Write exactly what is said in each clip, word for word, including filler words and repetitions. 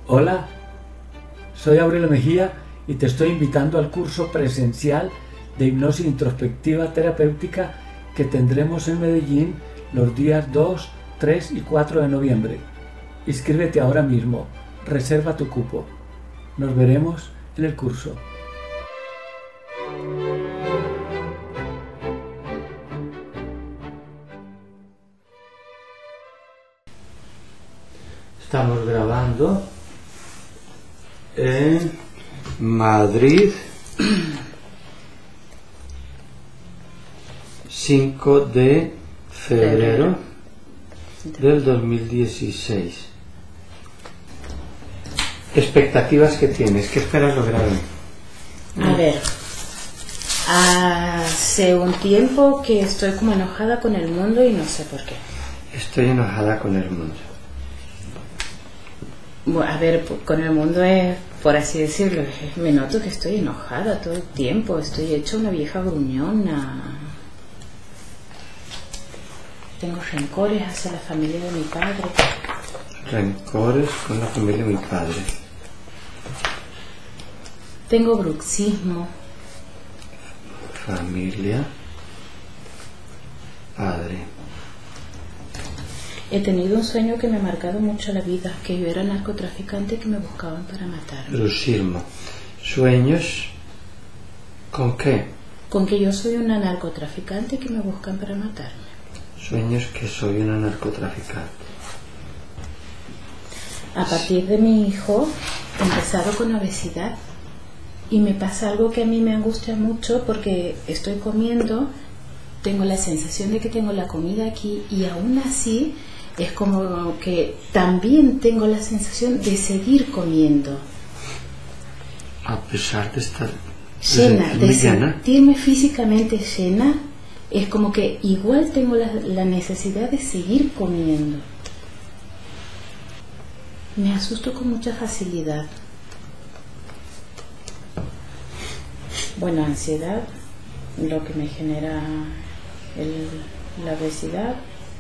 Hola, soy Aurelio Mejía y te estoy invitando al curso presencial de hipnosis introspectiva terapéutica que tendremos en Medellín los días dos, tres y cuatro de noviembre. Inscríbete ahora mismo, reserva tu cupo. Nos veremos en el curso. Estamos grabando en Madrid, cinco de febrero del dos mil dieciséis. ¿Expectativas que tienes? ¿Qué esperas lograr hoy? A ver, hace un tiempo que estoy como enojada con el mundo y no sé por qué. Estoy enojada con el mundo. Bueno, a ver, con el mundo es, por así decirlo, me noto que estoy enojada todo el tiempo, estoy hecha una vieja gruñona. Tengo rencores hacia la familia de mi padre. Rencores con la familia de mi padre. Tengo bruxismo. Familia, padre. He tenido un sueño que me ha marcado mucho la vida, que yo era narcotraficante y que me buscaban para matarme. Bruxismo. ¿Sueños con qué? Con que yo soy una narcotraficante y que me buscan para matarme. Sueños que soy una narcotraficante. A partir de mi hijo he empezado con obesidad y me pasa algo que a mí me angustia mucho porque estoy comiendo, tengo la sensación de que tengo la comida aquí y aún así es como que también tengo la sensación de seguir comiendo. A pesar de estar llena, de llena. sentirme físicamente llena, es como que igual tengo la, la necesidad de seguir comiendo. Me asusto con mucha facilidad. Bueno, ansiedad, lo que me genera el, la obesidad.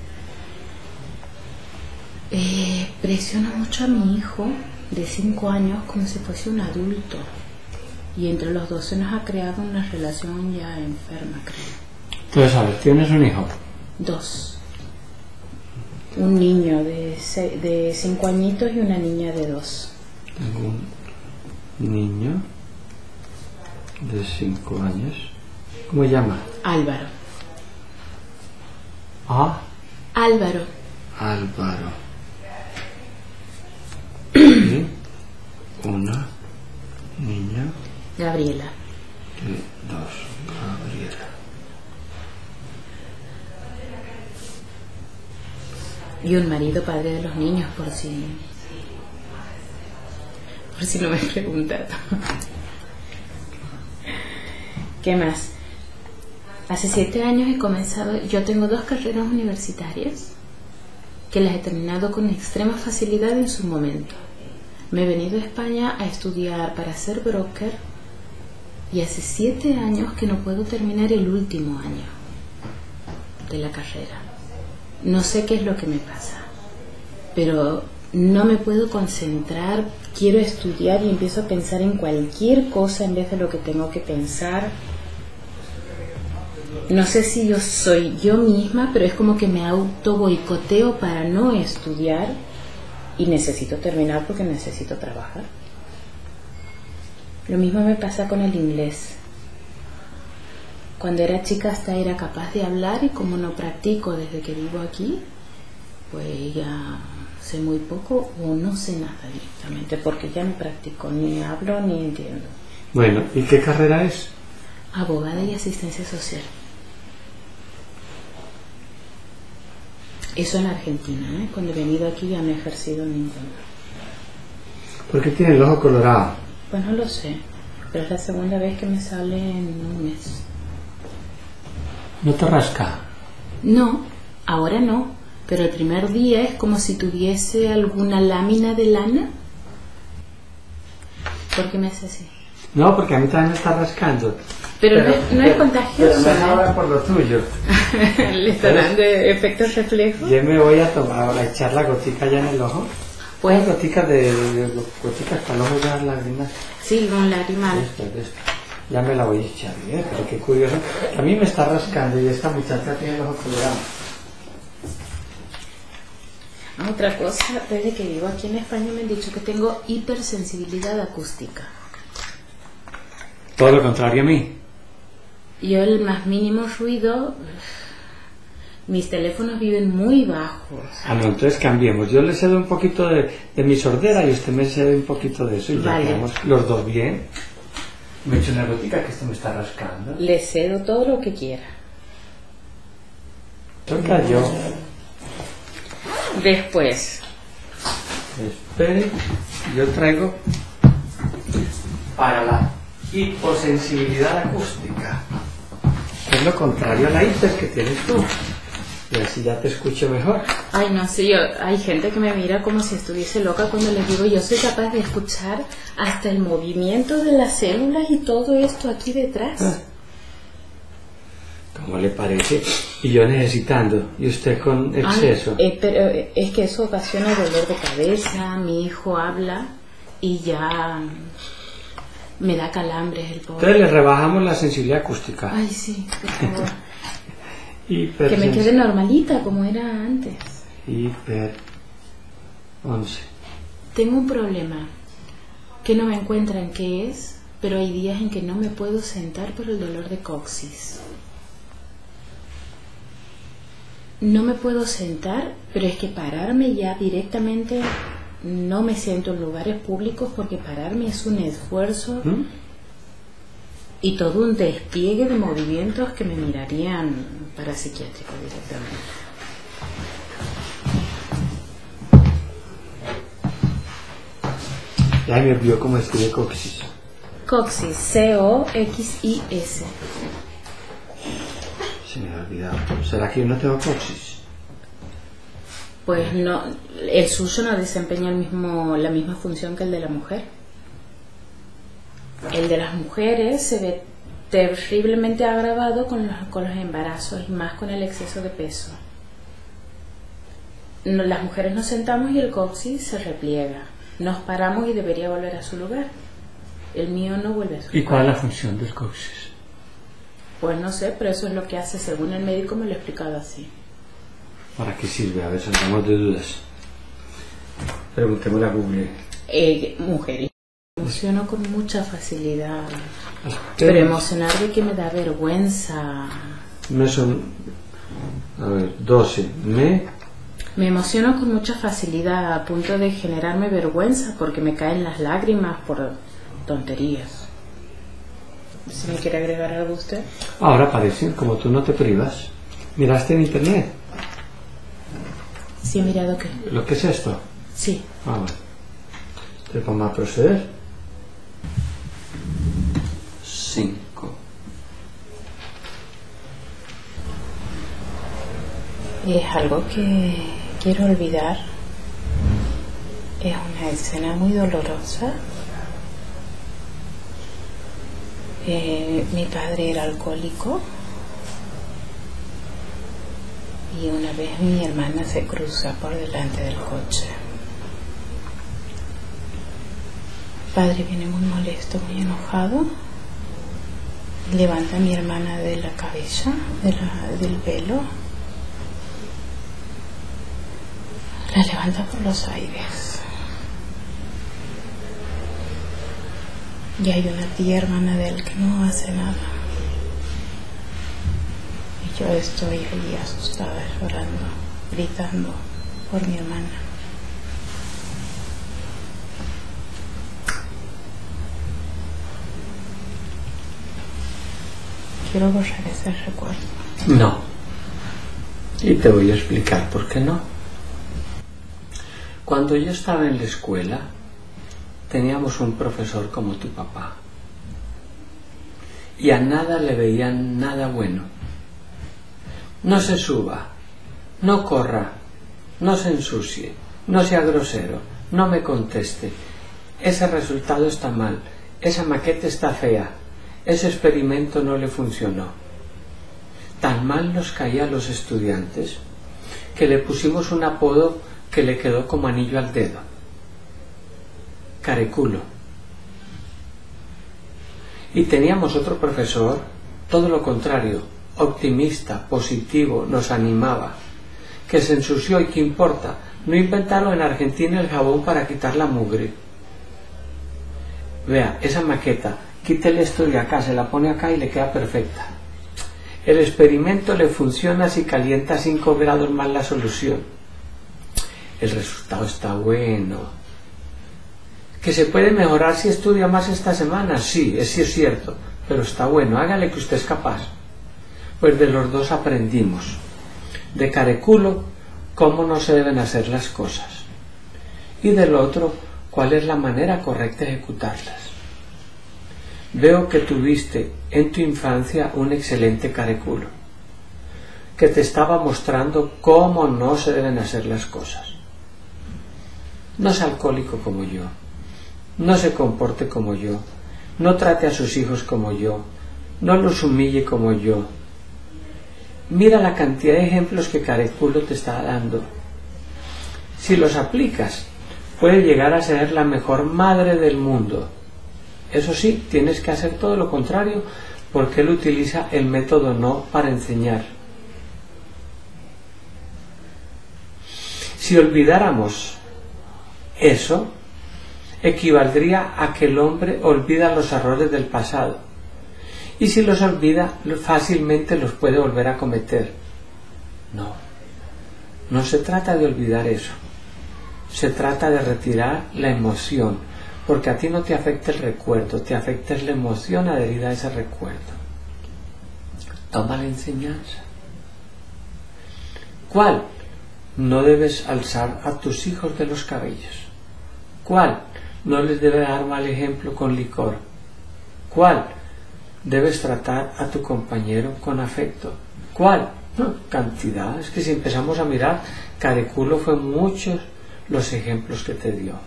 Eh, presiono mucho a mi hijo de cinco años como si fuese un adulto. Y entre los dos se nos ha creado una relación ya enferma, creo. Entonces, a ver, ¿tienes un hijo? Dos. Un niño de, seis, de cinco añitos y una niña de dos. Tengo un niño de cinco años. ¿Cómo se llama? Álvaro. ¿Ah? Álvaro. Álvaro. Y una niña Gabriela. de dos. Gabriela. Y un marido padre de los niños, por si por si no me he preguntado. ¿Qué más? Hace siete años he comenzado, yo tengo dos carreras universitarias que las he terminado con extrema facilidad en su momento. Me he venido a España a estudiar para ser broker y hace siete años que no puedo terminar el último año de la carrera. No sé qué es lo que me pasa, pero no me puedo concentrar, quiero estudiar y empiezo a pensar en cualquier cosa en vez de lo que tengo que pensar. No sé si yo soy yo misma, pero es como que me auto boicoteo para no estudiar y necesito terminar porque necesito trabajar. Lo mismo me pasa con el inglés. Cuando era chica hasta era capaz de hablar y como no practico desde que vivo aquí, pues ya sé muy poco o no sé nada directamente porque ya no practico, ni hablo ni entiendo. Bueno, ¿y qué carrera es? Abogada y asistencia social. Eso en Argentina, ¿eh? Cuando he venido aquí ya no he ejercido ninguna. ¿Por qué tiene el ojo colorado? Pues no lo sé, pero es la segunda vez que me sale en un mes. ¿No te rasca? No, ahora no, pero el primer día es como si tuviese alguna lámina de lana. ¿Por qué me hace así? No, porque a mí también me está rascando. Pero, pero no, es, no es pero, contagioso. Pero no ahora por lo tuyo. ¿Le está dando efectos reflejos? Yo me voy a tomar, a echar la gotica ya en el ojo. Pues, goticas de, de, de goticas para no jugar lágrimas. sí, un lagrimal. Esto, esto. Ya me la voy a echar, ¿eh? Pero qué curioso. A mí me está rascando y esta muchacha tiene los ojos colorados. Otra cosa, desde que vivo aquí en España me han dicho que tengo hipersensibilidad acústica. Todo lo contrario a mí. Yo el más mínimo ruido, mis teléfonos viven muy bajos. Ah, no, entonces cambiemos. Yo le cedo un poquito de, de mi sordera y usted me cede un poquito de eso y ya Vale. quedamos los dos bien. Me echo una gotica que esto me está rascando. Le cedo todo lo que quiera. Toca yo. Después, Espere, yo traigo para la hiposensibilidad acústica. Es lo contrario a la hiper que tienes tú. Y así ya te escucho mejor. ay no sé, yo, hay gente que me mira como si estuviese loca cuando les digo yo soy capaz de escuchar hasta el movimiento de las células y todo esto aquí detrás. Ah. ¿Cómo le parece? Y yo necesitando, y usted con exceso. Ay, eh, pero eh, es que eso ocasiona dolor de cabeza, mi hijo habla y ya me da calambres el pobre. Entonces le rebajamos la sensibilidad acústica. Ay, sí, por favor. Hiper Que me quede normalita como era antes. Hiper once. Tengo un problema que no me encuentran qué es, pero hay días en que no me puedo sentar por el dolor de coxis. No me puedo sentar, pero es que pararme ya directamente no me siento en lugares públicos porque pararme es un esfuerzo ¿Mm? y todo un despliegue de movimientos que me mirarían para psiquiátrico directamente. Ya me olvidó cómo escribe coxis. Coxis, C O X I S. Se me ha olvidado. ¿Será que yo no tengo coxis? Pues no, el suyo no desempeña el mismo, la misma función que el de la mujer. El de las mujeres se ve terriblemente agravado con los, con los embarazos y más con el exceso de peso. No, las mujeres nos sentamos y el coxis se repliega. Nos paramos y debería volver a su lugar. El mío no vuelve a su lugar. ¿Y cuál es la función del coxis? Pues no sé, pero eso es lo que hace, según el médico me lo ha explicado así. ¿Para qué sirve? A ver, salgamos de dudas. Preguntémosle a Google. Eh, mujer, me emociono con mucha facilidad. Pero Pero emocionar de que me da vergüenza. me son... A ver, doce. Me... Me emociono con mucha facilidad a punto de generarme vergüenza porque me caen las lágrimas por tonterías. ¿Si me quiere agregar algo usted? Ahora aparecen, como tú no te privas. ¿Miraste en internet? Sí, he mirado que... ¿Lo que es esto? Sí. Ah, bueno. Entonces vamos a proceder. Cinco. Es algo que quiero olvidar. Es una escena muy dolorosa. Eh, mi padre era alcohólico y una vez mi hermana se cruza por delante del coche. Mi padre viene muy molesto, muy enojado. Levanta a mi hermana de la cabeza, de la, del pelo. La levanta por los aires. Y hay una tía hermana de él que no hace nada. Y yo estoy allí asustada, llorando, gritando por mi hermana. Quiero borrar ese recuerdo. No. Y te voy a explicar por qué no. Cuando yo estaba en la escuela, teníamos un profesor como tu papá. Y a nada le veían nada bueno. No se suba, no corra, no se ensucie, no sea grosero, no me conteste. Ese resultado está mal, esa maqueta está fea, ese experimento no le funcionó. Tan mal nos caía a los estudiantes que le pusimos un apodo que le quedó como anillo al dedo. careculo. Y teníamos otro profesor, todo lo contrario, optimista, positivo, nos animaba. Que se ensució y qué importa, no inventaron en Argentina el jabón para quitar la mugre. Vea, esa maqueta, quítele esto de acá, se la pone acá y le queda perfecta. El experimento le funciona si calienta cinco grados más la solución. El resultado está bueno. ¿Que se puede mejorar si estudia más esta semana? Sí, es, sí es cierto, pero está bueno, hágale que usted es capaz. Pues de los dos aprendimos. De careculo, cómo no se deben hacer las cosas. Y del otro, cuál es la manera correcta de ejecutarlas. Veo que tuviste en tu infancia un excelente careculo, que te estaba mostrando cómo no se deben hacer las cosas. No es alcohólico como yo. No se comporte como yo, no trate a sus hijos como yo, no los humille como yo. Mira la cantidad de ejemplos que careculo te está dando. Si los aplicas, puedes llegar a ser la mejor madre del mundo. Eso sí, tienes que hacer todo lo contrario, porque él utiliza el método no para enseñar. Si olvidáramos eso, equivaldría a que el hombre olvida los errores del pasado, y si los olvida fácilmente los puede volver a cometer. No, no se trata de olvidar eso, se trata de retirar la emoción, porque a ti no te afecta el recuerdo, te afecta la emoción adherida a ese recuerdo. Toma la enseñanza. ¿Cuál? No debes alzar a tus hijos de los cabellos. ¿Cuál? No les debe dar mal ejemplo con licor. ¿Cuál? Debes tratar a tu compañero con afecto. ¿Cuál? No, cantidad. Es que si empezamos a mirar, careculo fue muchos los ejemplos que te dio.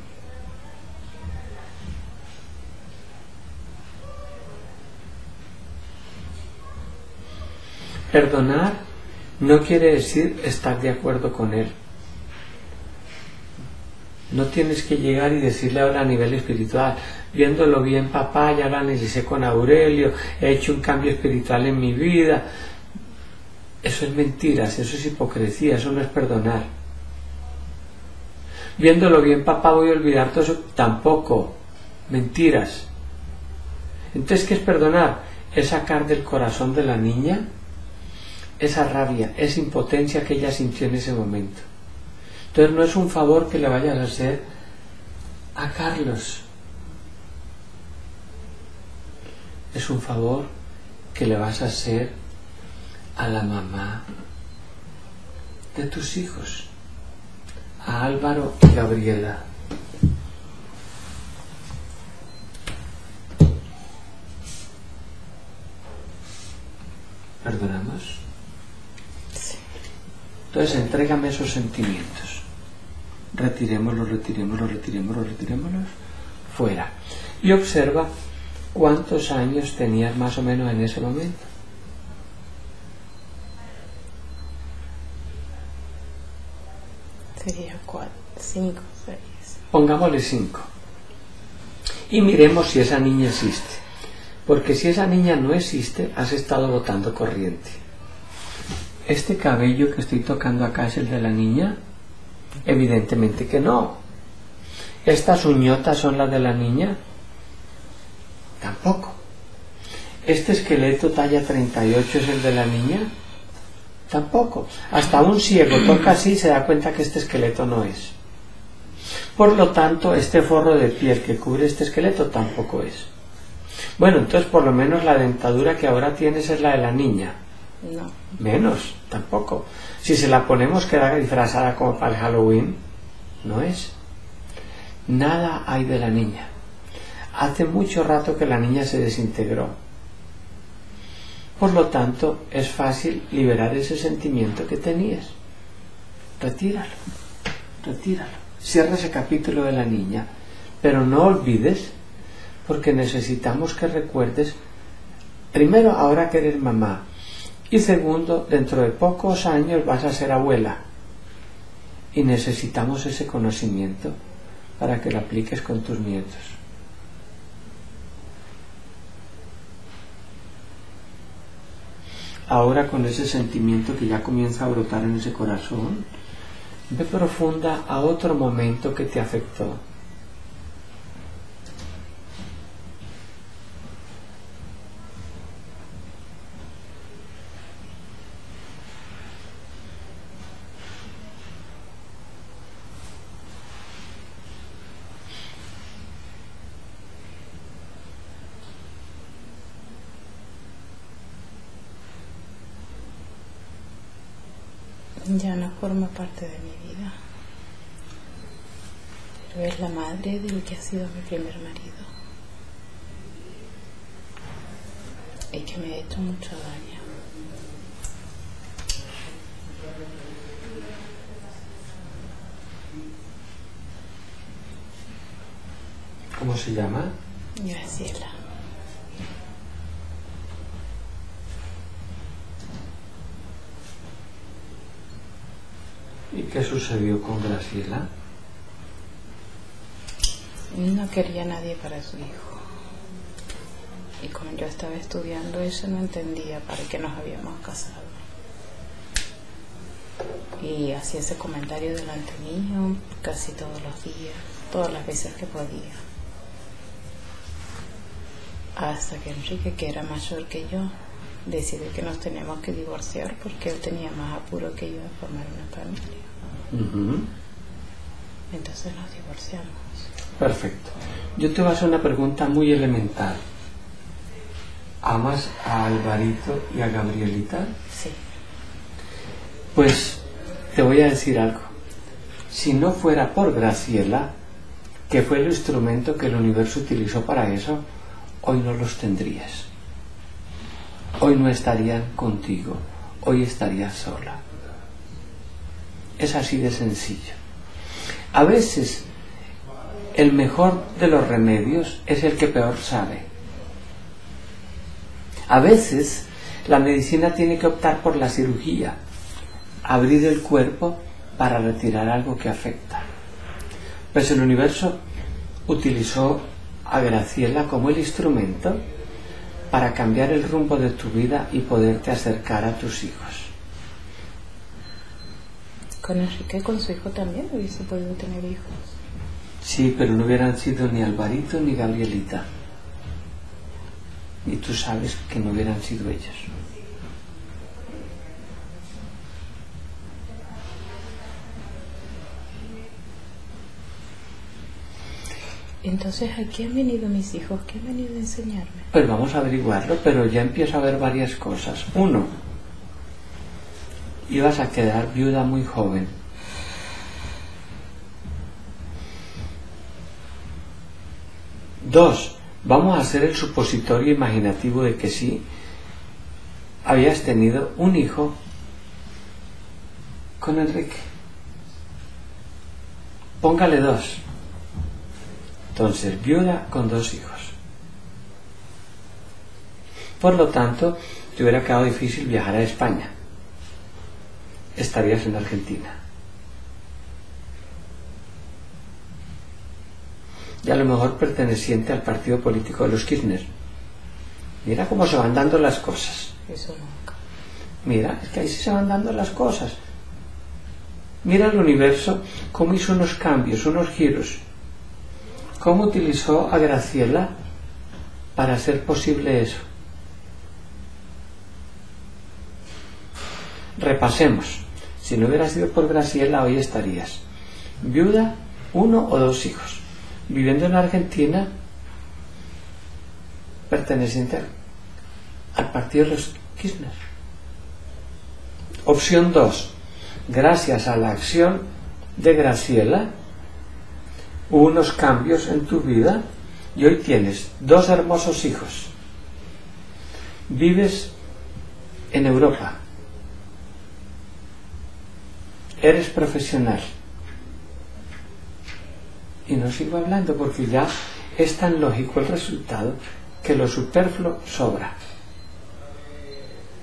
Perdonar no quiere decir estar de acuerdo con él. No tienes que llegar y decirle ahora a nivel espiritual, viéndolo bien papá, ya lo analicé con Aurelio, he hecho un cambio espiritual en mi vida. Eso es mentiras, eso es hipocresía, eso no es perdonar. Viéndolo bien papá, voy a olvidar todo eso. Tampoco, mentiras. Entonces, ¿qué es perdonar? Es sacar del corazón de la niña esa rabia, esa impotencia que ella sintió en ese momento. Entonces no es un favor que le vayas a hacer a Carlos, es un favor que le vas a hacer a la mamá de tus hijos, a Álvaro y Gabriela. ¿Perdonamos? Sí. Entonces entrégame esos sentimientos. Retirémoslos, retirémoslos, retirémoslos, retirémoslos, fuera. Y observa cuántos años tenías más o menos en ese momento. Sería cuatro, cinco, seis. Pongámosle cinco. Y miremos si esa niña existe. Porque si esa niña no existe, has estado botando corriente. ¿Este cabello que estoy tocando acá es el de la niña? Evidentemente que no. ¿Estas uñotas son las de la niña? Tampoco. ¿Este esqueleto talla treinta y ocho es el de la niña? Tampoco. Hasta un ciego toca así y se da cuenta que este esqueleto no es. Por lo tanto, este forro de piel que cubre este esqueleto tampoco es. Bueno, entonces por lo menos la dentadura que ahora tienes es la de la niña. No. Menos, tampoco. Si se la ponemos queda disfrazada como para el Halloween, no es. Nada hay de la niña. Hace mucho rato que la niña se desintegró. Por lo tanto, es fácil liberar ese sentimiento que tenías. Retíralo, retíralo. Cierra ese capítulo de la niña, pero no olvides, porque necesitamos que recuerdes, primero, ahora que eres mamá, y segundo, dentro de pocos años vas a ser abuela, y necesitamos ese conocimiento para que la apliques con tus nietos. Ahora, con ese sentimiento que ya comienza a brotar en ese corazón, ve profunda a otro momento que te afectó. Ya no forma parte de mi vida, pero es la madre del que ha sido mi primer marido y que me ha hecho mucho daño. ¿Cómo se llama? Graciela. ¿Y qué sucedió con Graciela? No quería a nadie para su hijo. Y como yo estaba estudiando, ella no entendía para qué nos habíamos casado. Y hacía ese comentario delante mío casi todos los días, todas las veces que podía. Hasta que Enrique, que era mayor que yo, decidió que nos teníamos que divorciar porque él tenía más apuro que yo en formar una familia. Uh-huh. Entonces nos divorciamos. Perfecto. Yo te voy a hacer una pregunta muy elemental. ¿Amas a Alvarito y a Gabrielita? Sí. Pues te voy a decir algo. Si no fuera por Graciela, que fue el instrumento que el universo utilizó para eso, hoy no los tendrías. Hoy no estarían contigo, hoy estarías sola. Es así de sencillo. A veces el mejor de los remedios es el que peor sabe. A veces la medicina tiene que optar por la cirugía, abrir el cuerpo para retirar algo que afecta. Pues el universo utilizó a Graciela como el instrumento para cambiar el rumbo de tu vida y poderte acercar a tus hijos. Con Enrique, con su hijo también hubiese podido tener hijos. Sí, pero no hubieran sido ni Alvarito ni Gabrielita. Y tú sabes que no hubieran sido ellos. Entonces, ¿a qué han venido mis hijos? ¿Qué han venido a enseñarme? Pues vamos a averiguarlo, pero ya empiezo a ver varias cosas. Uno, ibas a quedar viuda muy joven. Dos, vamos a hacer el supositorio imaginativo de que sí habías tenido un hijo con Enrique. Póngale dos. Entonces, viuda con dos hijos. Por lo tanto, te hubiera quedado difícil viajar a España. Estarías en Argentina. Y a lo mejor perteneciente al partido político de los Kirchner. Mira cómo se van dando las cosas. Eso nunca. Mira, es que ahí sí se van dando las cosas. Mira el universo, cómo hizo unos cambios, unos giros. Cómo utilizó a Graciela para hacer posible eso. Repasemos. Si no hubiera sido por Graciela, hoy estarías viuda, uno o dos hijos, viviendo en Argentina, perteneciente al partido de los Kirchner. Opción dos. Gracias a la acción de Graciela, hubo unos cambios en tu vida y hoy tienes dos hermosos hijos. Vives en Europa. Eres profesional. Y no sigo hablando porque ya es tan lógico el resultado que lo superfluo sobra.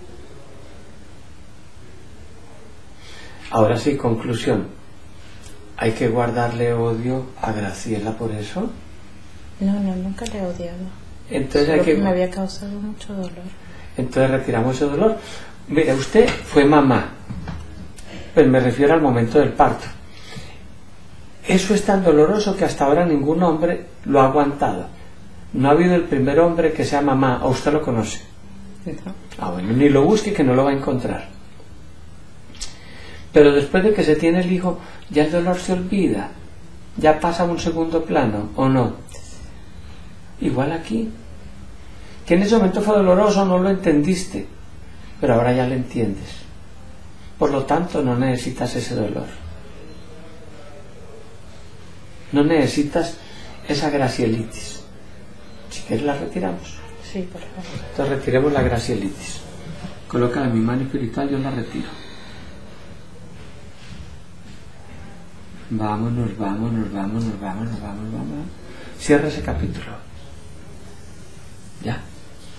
Ahora sí, conclusión. ¿Hay que guardarle odio a Graciela por eso? No, no, nunca le he odiado. Entonces hay Creo que... que me había causado mucho dolor. Entonces retiramos ese dolor. Mira, usted fue mamá, pues me refiero al momento del parto. Eso es tan doloroso que hasta ahora ningún hombre lo ha aguantado. No ha habido el primer hombre que sea mamá, o usted lo conoce. No. Ah, bueno, ni lo busque que no lo va a encontrar. Pero después de que se tiene el hijo, ya el dolor se olvida, ya pasa a un segundo plano, ¿o no? Igual aquí, que en ese momento fue doloroso, no lo entendiste, pero ahora ya lo entiendes. Por lo tanto, no necesitas ese dolor. No necesitas esa gracielitis. Si quieres la retiramos. Sí, por favor. Entonces retiremos la gracielitis. Coloca en mi mano espiritual, yo la retiro. Vámonos, vámonos, vámonos, vámonos, vámonos, vámonos. Cierra ese capítulo. ¿Ya?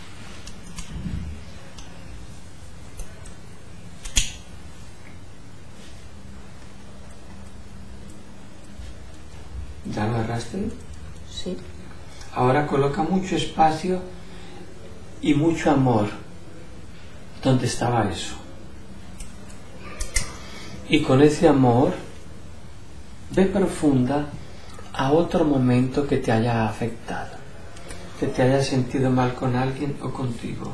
¿Ya lo agarraste? Sí. Ahora coloca mucho espacio y mucho amor. ¿Dónde estaba eso? Y con ese amor, ve profunda a otro momento que te haya afectado, que te haya sentido mal con alguien o contigo.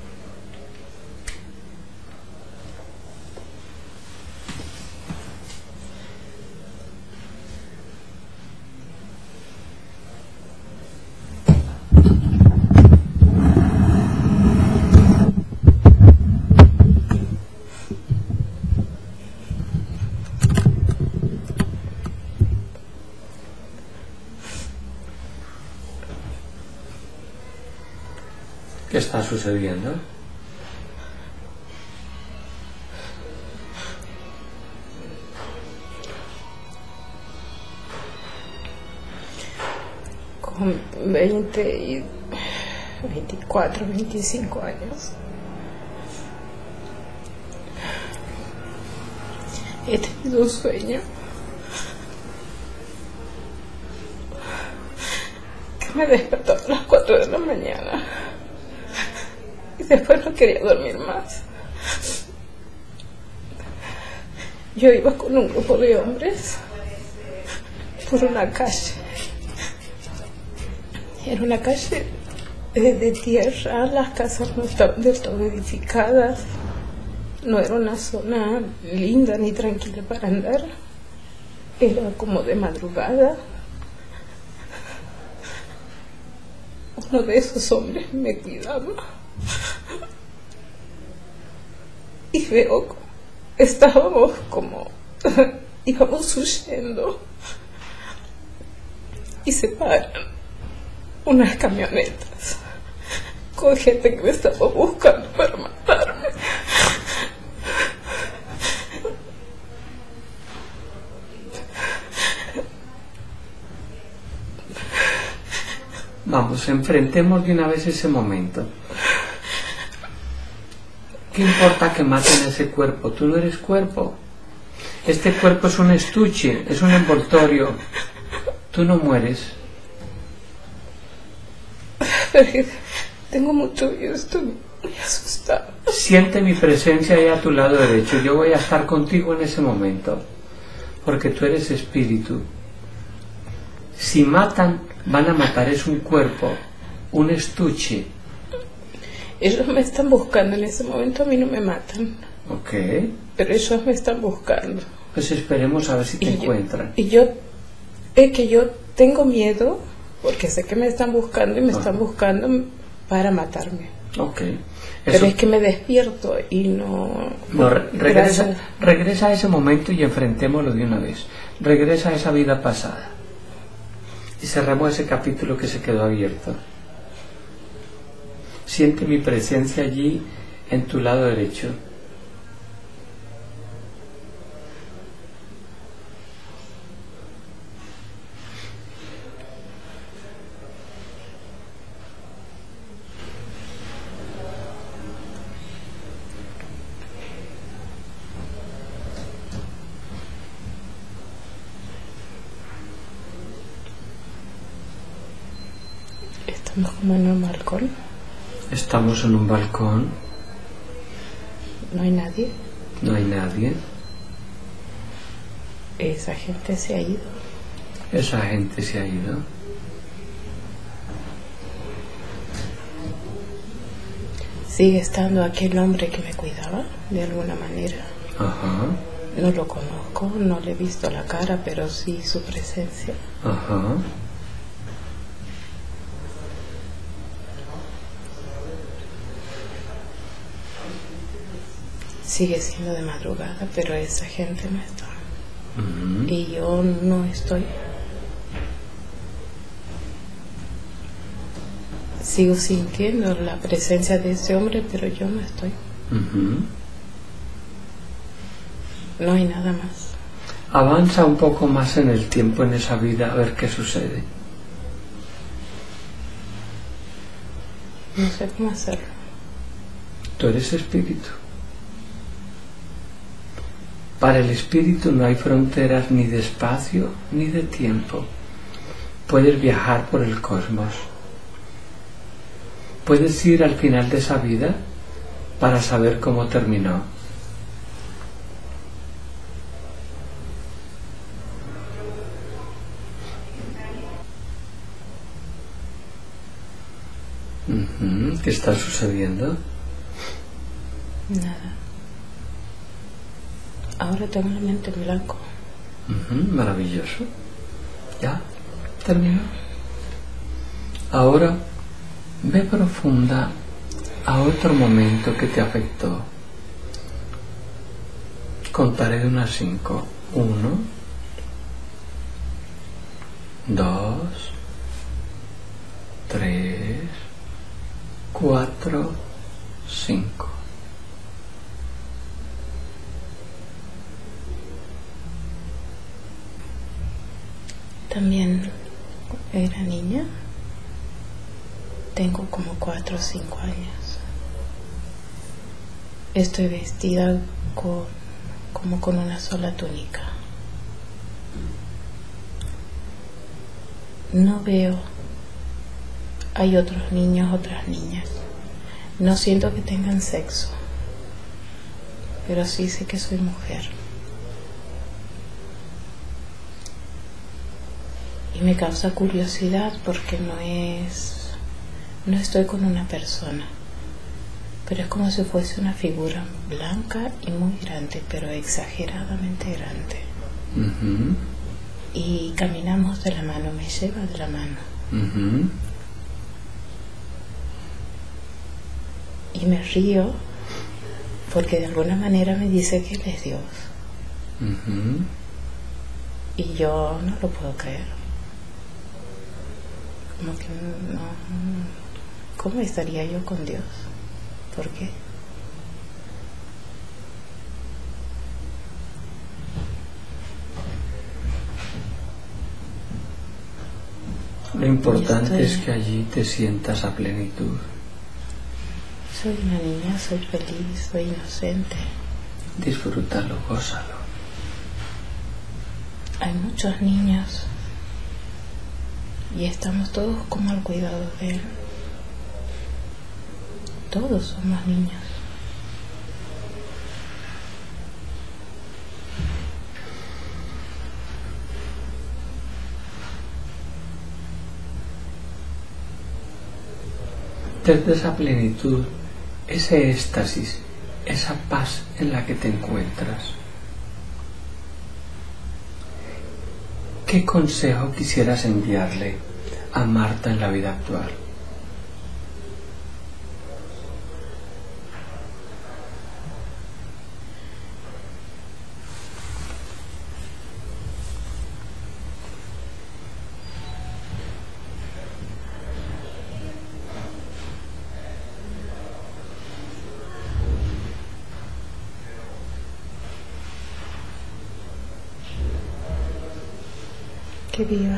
¿Qué está sucediendo? Con veinte y veinticuatro, veinticinco años he tenido un sueño que me despertó a las cuatro de la mañana y después no quería dormir más. Yo iba con un grupo de hombres por una calle. Era una calle de, de tierra, las casas no estaban del todo edificadas, no era una zona linda ni tranquila para andar, era como de madrugada. Uno de esos hombres me cuidaba y veo, estábamos como, íbamos huyendo y se paran unas camionetas con gente que me estaba buscando para matarme. Vamos, enfrentemos de una vez ese momento. ¿Qué importa que maten ese cuerpo? Tú no eres cuerpo. Este cuerpo es un estuche, es un envoltorio. Tú no mueres. Tengo mucho miedo, estoy muy asustada. Siente mi presencia ahí a tu lado derecho. Yo voy a estar contigo en ese momento, porque tú eres espíritu. Si matan, van a matar es un cuerpo, un estuche. Ellos me están buscando en ese momento, a mí no me matan. Ok. Pero ellos me están buscando. Pues esperemos a ver si te y encuentran. Yo, y yo, es que yo tengo miedo, porque sé que me están buscando y me ah. están buscando para matarme. Ok. Eso... Pero es que me despierto y no... No, re regresa, regresa a ese momento y enfrentémoslo de una vez. Regresa a esa vida pasada. Y cerramos ese capítulo que se quedó abierto. Siente mi presencia allí en tu lado derecho. Estamos como en un balcón. Estamos en un balcón. No hay nadie. No hay nadie. Esa gente se ha ido. Esa gente se ha ido. Sigue estando aquel hombre que me cuidaba, de alguna manera. Ajá. No lo conozco, no le he visto la cara, pero sí su presencia. Ajá. Sigue siendo de madrugada, pero esa gente no está. Uh-huh. Y yo no estoy. Sigo sintiendo la presencia de ese hombre, pero yo no estoy. Uh-huh. No hay nada más. Avanza un poco más en el tiempo en esa vida a ver qué sucede. No sé cómo hacerlo. Tú eres espíritu. Para el espíritu no hay fronteras ni de espacio ni de tiempo. Puedes viajar por el cosmos. Puedes ir al final de esa vida para saber cómo terminó. Uh-huh. ¿Qué está sucediendo? Nada. Ahora tengo la mente en blanco. Uh-huh. Maravilloso. Ya, terminó. Ahora ve profunda a otro momento que te afectó. Contaré de unas cinco. Uno, dos, tres, cuatro, cinco. También era niña. Tengo como cuatro o cinco años. Estoy vestida con, como con una sola túnica. No veo. Hay otros niños, otras niñas. No siento que tengan sexo, pero sí sé que soy mujer. Y me causa curiosidad porque no es... No estoy con una persona, pero es como si fuese una figura blanca y muy grande, pero exageradamente grande. Uh-huh. Y caminamos de la mano, me lleva de la mano. Uh-huh. Y me río porque de alguna manera me dice que Él es Dios. Uh-huh. Y yo no lo puedo creer. Como que no... ¿Cómo estaría yo con Dios? ¿Por qué? Lo importante estoy... es que allí te sientas a plenitud. Soy una niña, soy feliz, soy inocente. Disfrútalo, gózalo. Hay muchos niños y estamos todos como al cuidado de Él. Todos somos niños. Desde esa plenitud, ese éxtasis, esa paz en la que te encuentras, ¿qué consejo quisieras enviarle a Marta en la vida actual? Que viva,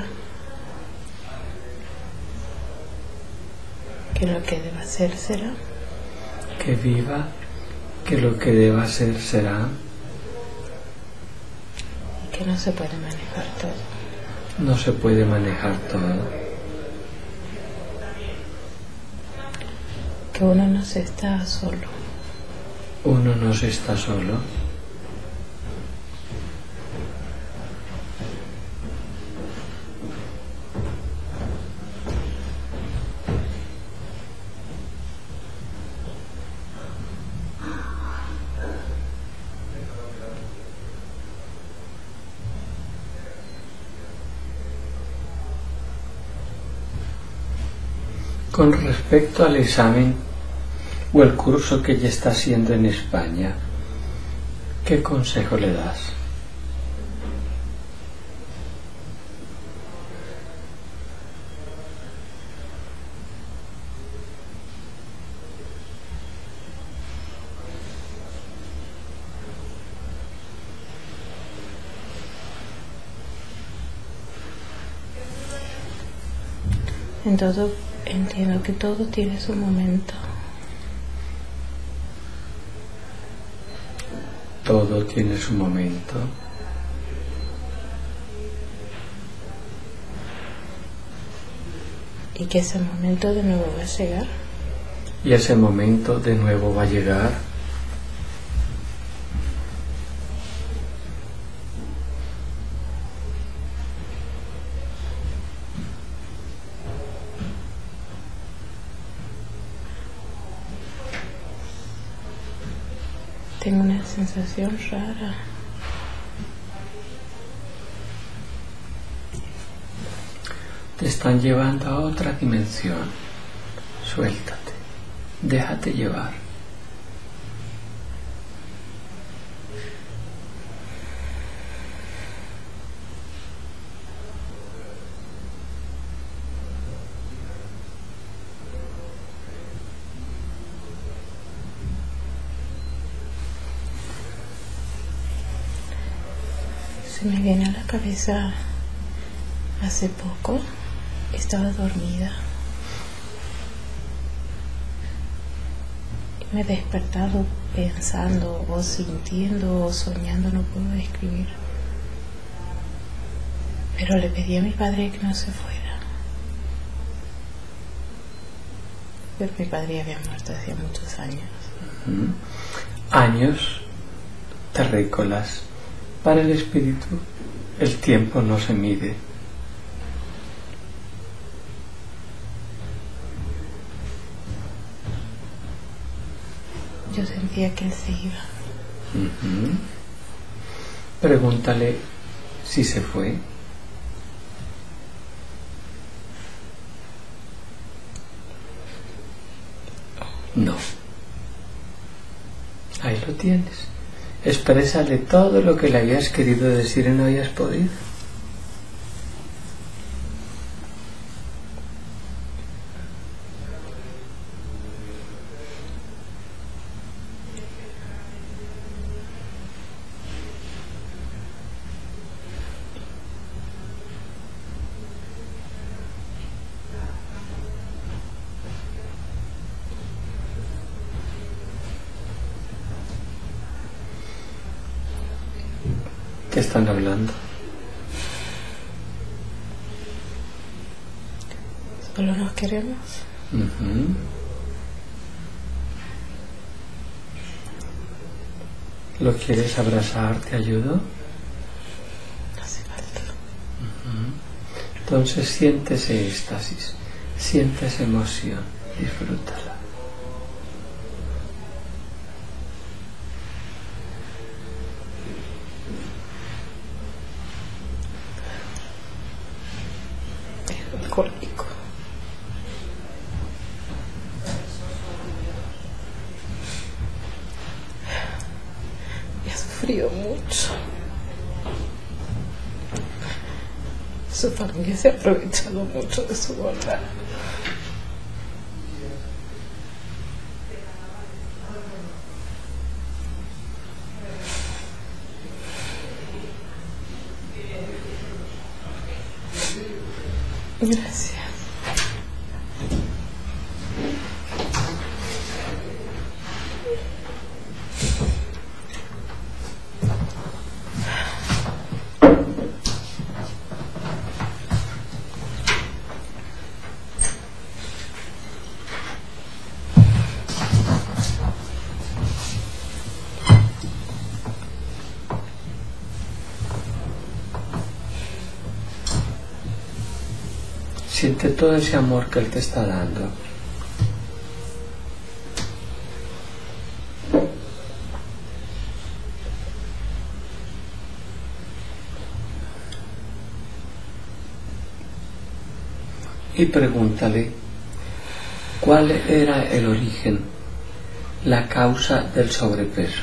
que lo que deba ser será, Que viva, que lo que deba ser será, y que no se puede manejar todo. no se puede manejar todo. que uno no se está solo. Uno no se está solo. Con respecto al examen o el curso que ya está haciendo en España, ¿qué consejo le das? En todo, entiendo que todo tiene su momento. Todo tiene su momento. Y que ese momento de nuevo va a llegar. Y ese momento de nuevo va a llegar. Tengo una sensación rara. Te están llevando a otra dimensión. Suéltate. Déjate llevar. Se me viene a la cabeza, hace poco estaba dormida y me he despertado pensando o sintiendo o soñando, no puedo describir, pero le pedí a mi padre que no se fuera, pero mi padre había muerto hacía muchos años. Uh-huh. Años terrícolas. Para el espíritu, el tiempo no se mide. Yo sentía que él se iba. Uh-huh. Pregúntale si se fue. No. Ahí lo tienes. Exprésale todo lo que le habías querido decir y no habías podido. ¿Qué están hablando? Solo nos queremos. Uh-huh. ¿Lo quieres abrazar? ¿Te ayudo? No hace falta. Uh-huh. Entonces siente ese éxtasis, siente esa emoción, disfrútala. Alcohólico. Y ha sufrido mucho. Su familia se ha aprovechado mucho de su bondad. Gracias. Siente todo ese amor que Él te está dando. Y pregúntale cuál era el origen, la causa del sobrepeso.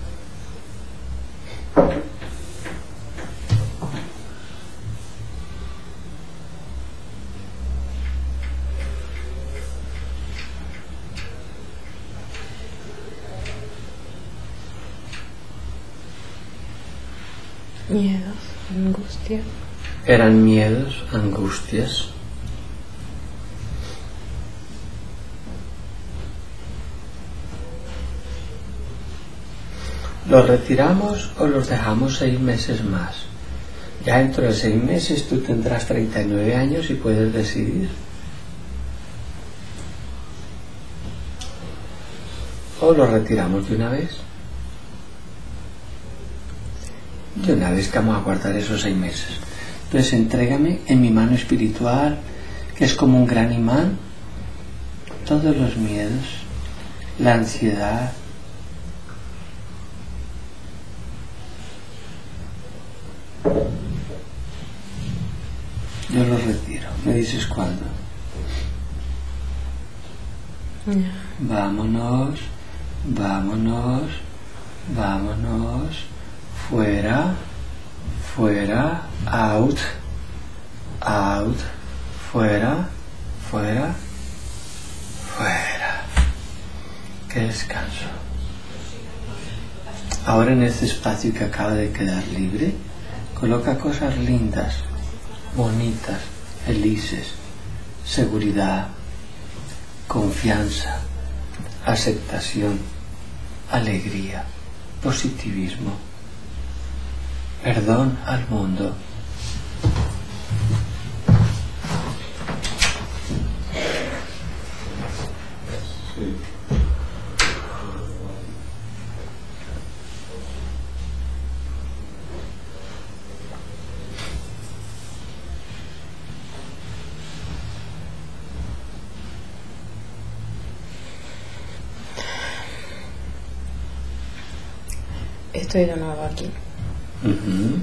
Miedos, angustia. Eran miedos, angustias. ¿Los retiramos o los dejamos seis meses más? Ya dentro de seis meses tú tendrás treinta y nueve años y puedes decidir. ¿O los retiramos de una vez? De una vez que vamos a guardar esos seis meses. Entonces entrégame en mi mano espiritual, que es como un gran imán, todos los miedos, la ansiedad, yo los retiro. ¿Me dices cuándo? Ya. Vámonos, vámonos, vámonos, fuera, fuera, out, out, fuera, fuera, fuera. Qué descanso. Ahora en este espacio que acaba de quedar libre, coloca cosas lindas, bonitas, felices, seguridad, confianza, aceptación, alegría, positivismo, perdón al mundo. Estoy de nuevo aquí. Uh-huh.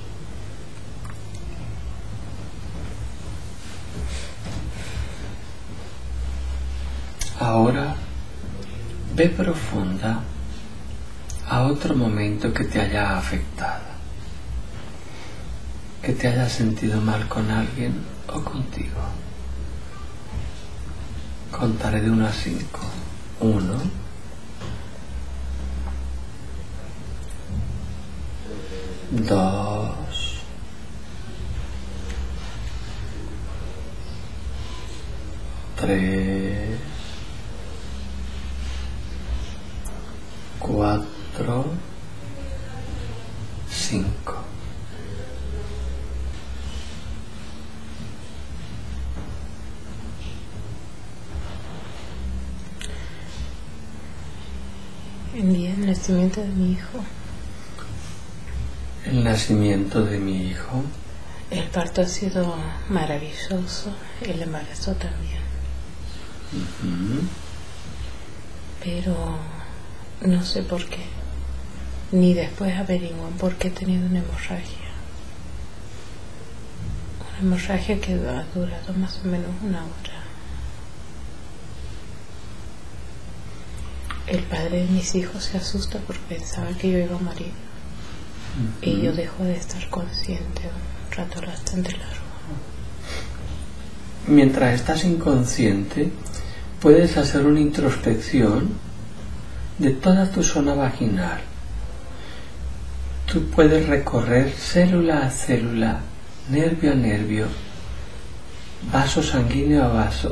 Ahora ve profunda a otro momento que te haya afectado, que te haya sentido mal con alguien o contigo. Contaré de uno a cinco. Uno. Dos. Tres. Cuatro. Cinco. El día del nacimiento de mi hijo. El nacimiento de mi hijo. El parto ha sido maravilloso, el embarazo también. Uh-huh. Pero no sé por qué, ni después averiguan por qué he tenido una hemorragia. Una hemorragia que ha durado más o menos una hora. El padre de mis hijos se asusta porque pensaba que yo iba a morir. Uh-huh. Y yo dejo de estar consciente un rato bastante largo. Mientras estás inconsciente, puedes hacer una introspección de toda tu zona vaginal. Tú puedes recorrer célula a célula, nervio a nervio, vaso sanguíneo a vaso,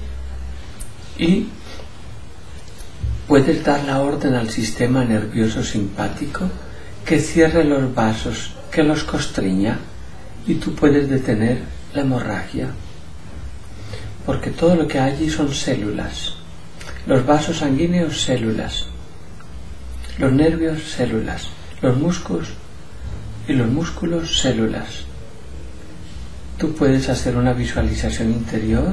y puedes dar la orden al sistema nervioso simpático que cierre los vasos, que los constriña, y tú puedes detener la hemorragia. Porque todo lo que hay allí son células. Los vasos sanguíneos, células. Los nervios, células. Los músculos y los músculos, células. tú puedes hacer una visualización interior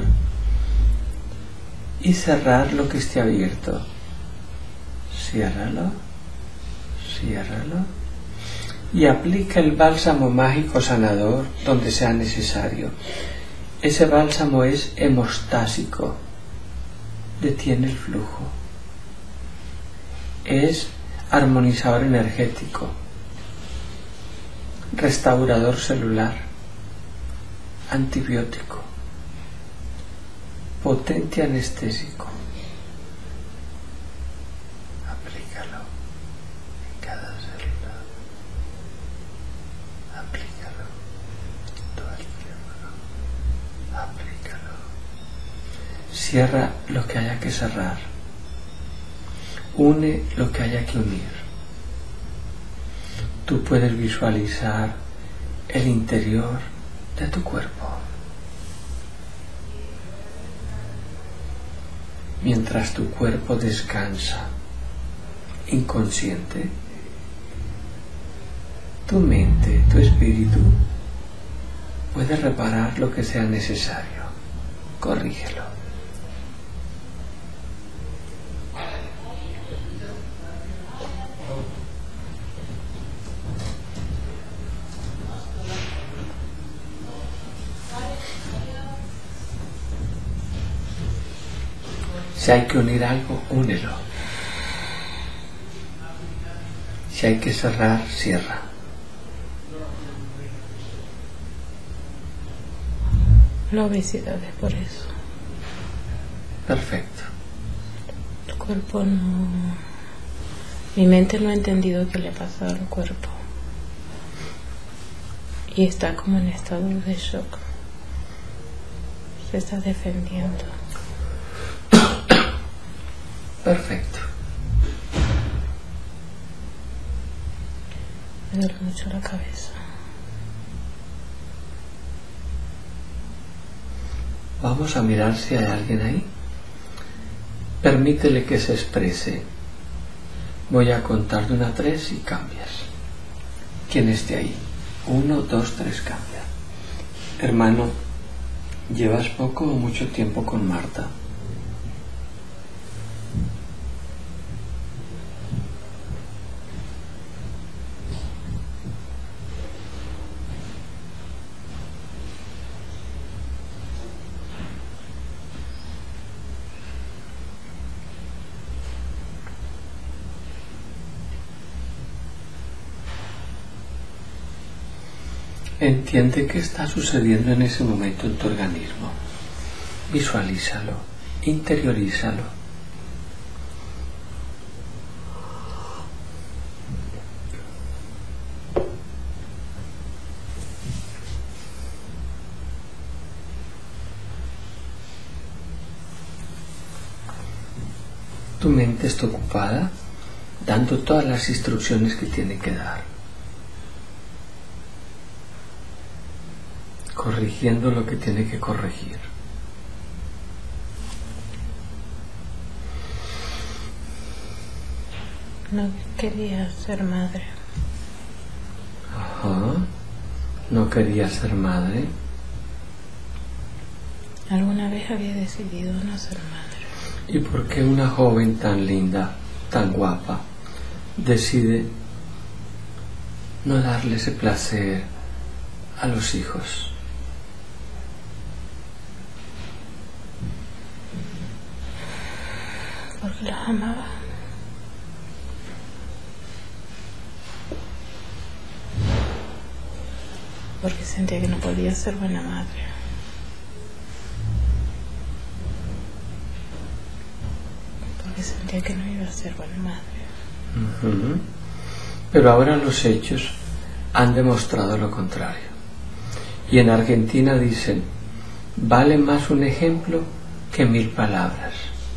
y cerrar lo que esté abierto. Ciérralo, ciérralo y aplica el bálsamo mágico sanador donde sea necesario. Ese bálsamo es hemostásico, detiene el flujo, es armonizador energético, restaurador celular, antibiótico, potente anestésico. Aplícalo en cada célula, aplícalo todo el tiempo, aplícalo. Cierra lo que haya que cerrar, une lo que haya que unir. Tú puedes visualizar el interior de tu cuerpo. Mientras tu cuerpo descansa, inconsciente, tu mente, tu espíritu, puede reparar lo que sea necesario. Corrígelo. Si hay que unir algo, únelo. Si hay que cerrar, cierra. La obesidad es por eso. Perfecto. El cuerpo no... Mi mente no ha entendido qué le pasa al cuerpo. Y está como en estado de shock. Se está defendiendo. Perfecto. Me duele mucho la cabeza. Vamos a mirar si hay alguien ahí. Permítele que se exprese. Voy a contar de una a tres y cambias. ¿Quién esté ahí? Uno, dos, tres, cambia. Hermano, ¿llevas poco o mucho tiempo con Marta? Entiende qué está sucediendo en ese momento en tu organismo. Visualízalo, interiorízalo. Tu mente está ocupada dando todas las instrucciones que tiene que dar. Corrigiendo lo que tiene que corregir. No quería ser madre. Ajá. No quería ser madre. Alguna vez había decidido no ser madre. ¿Y por qué una joven tan linda, tan guapa, decide no darle ese placer a los hijos? Porque los amaba. Porque sentía que no podía ser buena madre. Porque sentía que no iba a ser buena madre. Uh-huh. Pero ahora los hechos han demostrado lo contrario. Y en Argentina dicen, vale más un ejemplo que mil palabras.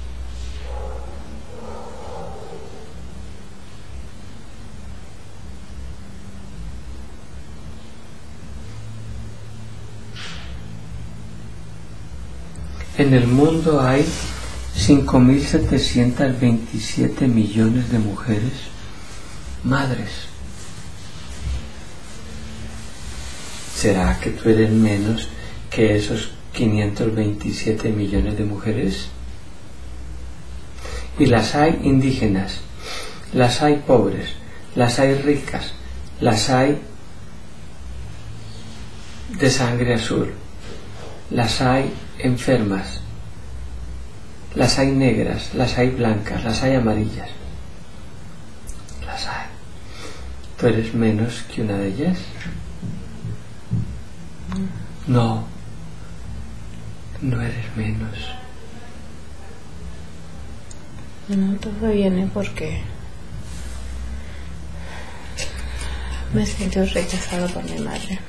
En el mundo hay cinco mil setecientos veintisiete millones de mujeres madres. ¿Será que tú eres menos que esos quinientos veintisiete millones de mujeres? Y las hay indígenas, las hay pobres, las hay ricas, las hay de sangre azul, las hay enfermas, las hay negras, las hay blancas, las hay amarillas, las hay. ¿Tú eres menos que una de ellas? No, no eres menos. No, todo viene porque me siento rechazado por mi madre.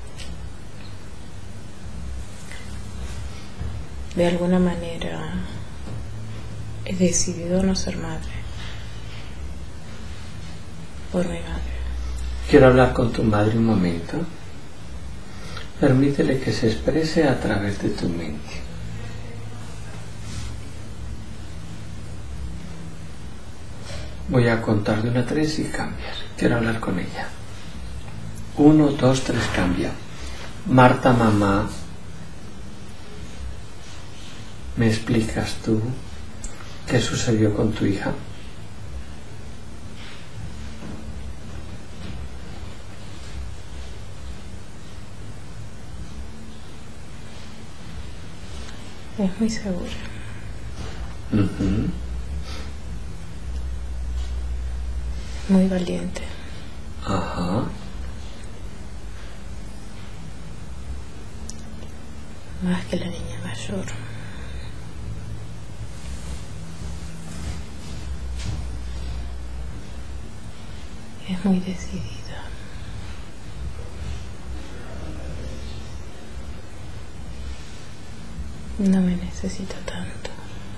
De alguna manera he decidido no ser madre por mi madre. Quiero hablar con tu madre un momento. Permítele que se exprese a través de tu mente. Voy a contar de una a tres y cambias. Quiero hablar con ella. Uno, dos, tres, cambia. Marta, mamá, ¿me explicas tú qué sucedió con tu hija? Es muy segura. Uh-huh. Muy valiente. Ajá. Más que la niña mayor. Es muy decidida. No me necesito tanto.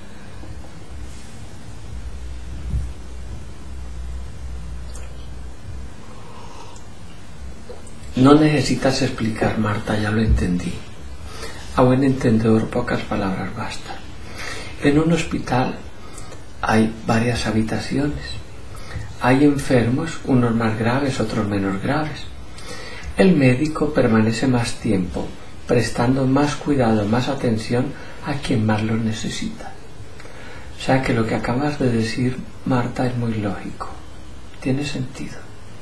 No necesitas explicar, Marta, ya lo entendí. A buen entendedor, pocas palabras bastan. En un hospital hay varias habitaciones. Hay enfermos, unos más graves, otros menos graves. El médico permanece más tiempo, prestando más cuidado, más atención a quien más lo necesita. O sea que lo que acabas de decir, Marta, es muy lógico. Tiene sentido.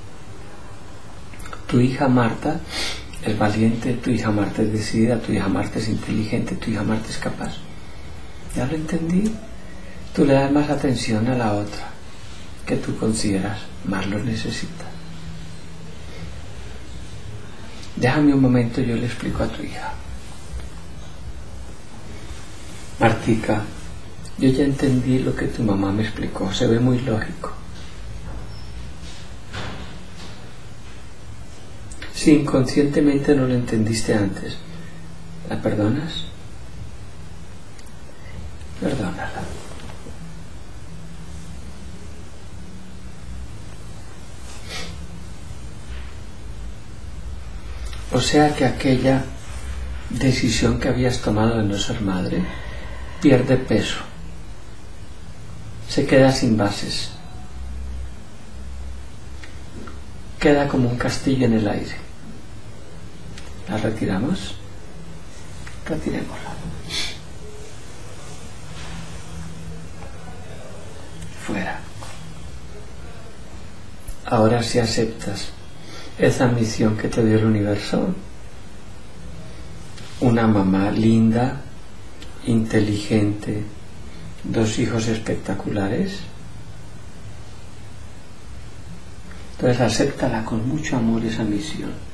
Tu hija Marta es valiente, tu hija Marta es decidida, tu hija Marta es inteligente, tu hija Marta es capaz. ¿Ya lo entendí? Tú le das más atención a la otra que tú consideras más lo necesita. Déjame un momento, yo le explico a tu hija. Martica, yo ya entendí lo que tu mamá me explicó, se ve muy lógico. Si inconscientemente no lo entendiste antes, ¿la perdonas? Perdónala. O sea que aquella decisión que habías tomado de no ser madre pierde peso, se queda sin bases, queda como un castillo en el aire. ¿La retiramos? Retirémosla. Fuera. Ahora si aceptas esa misión que te dio el universo, una mamá linda, inteligente, dos hijos espectaculares, entonces acéptala con mucho amor esa misión.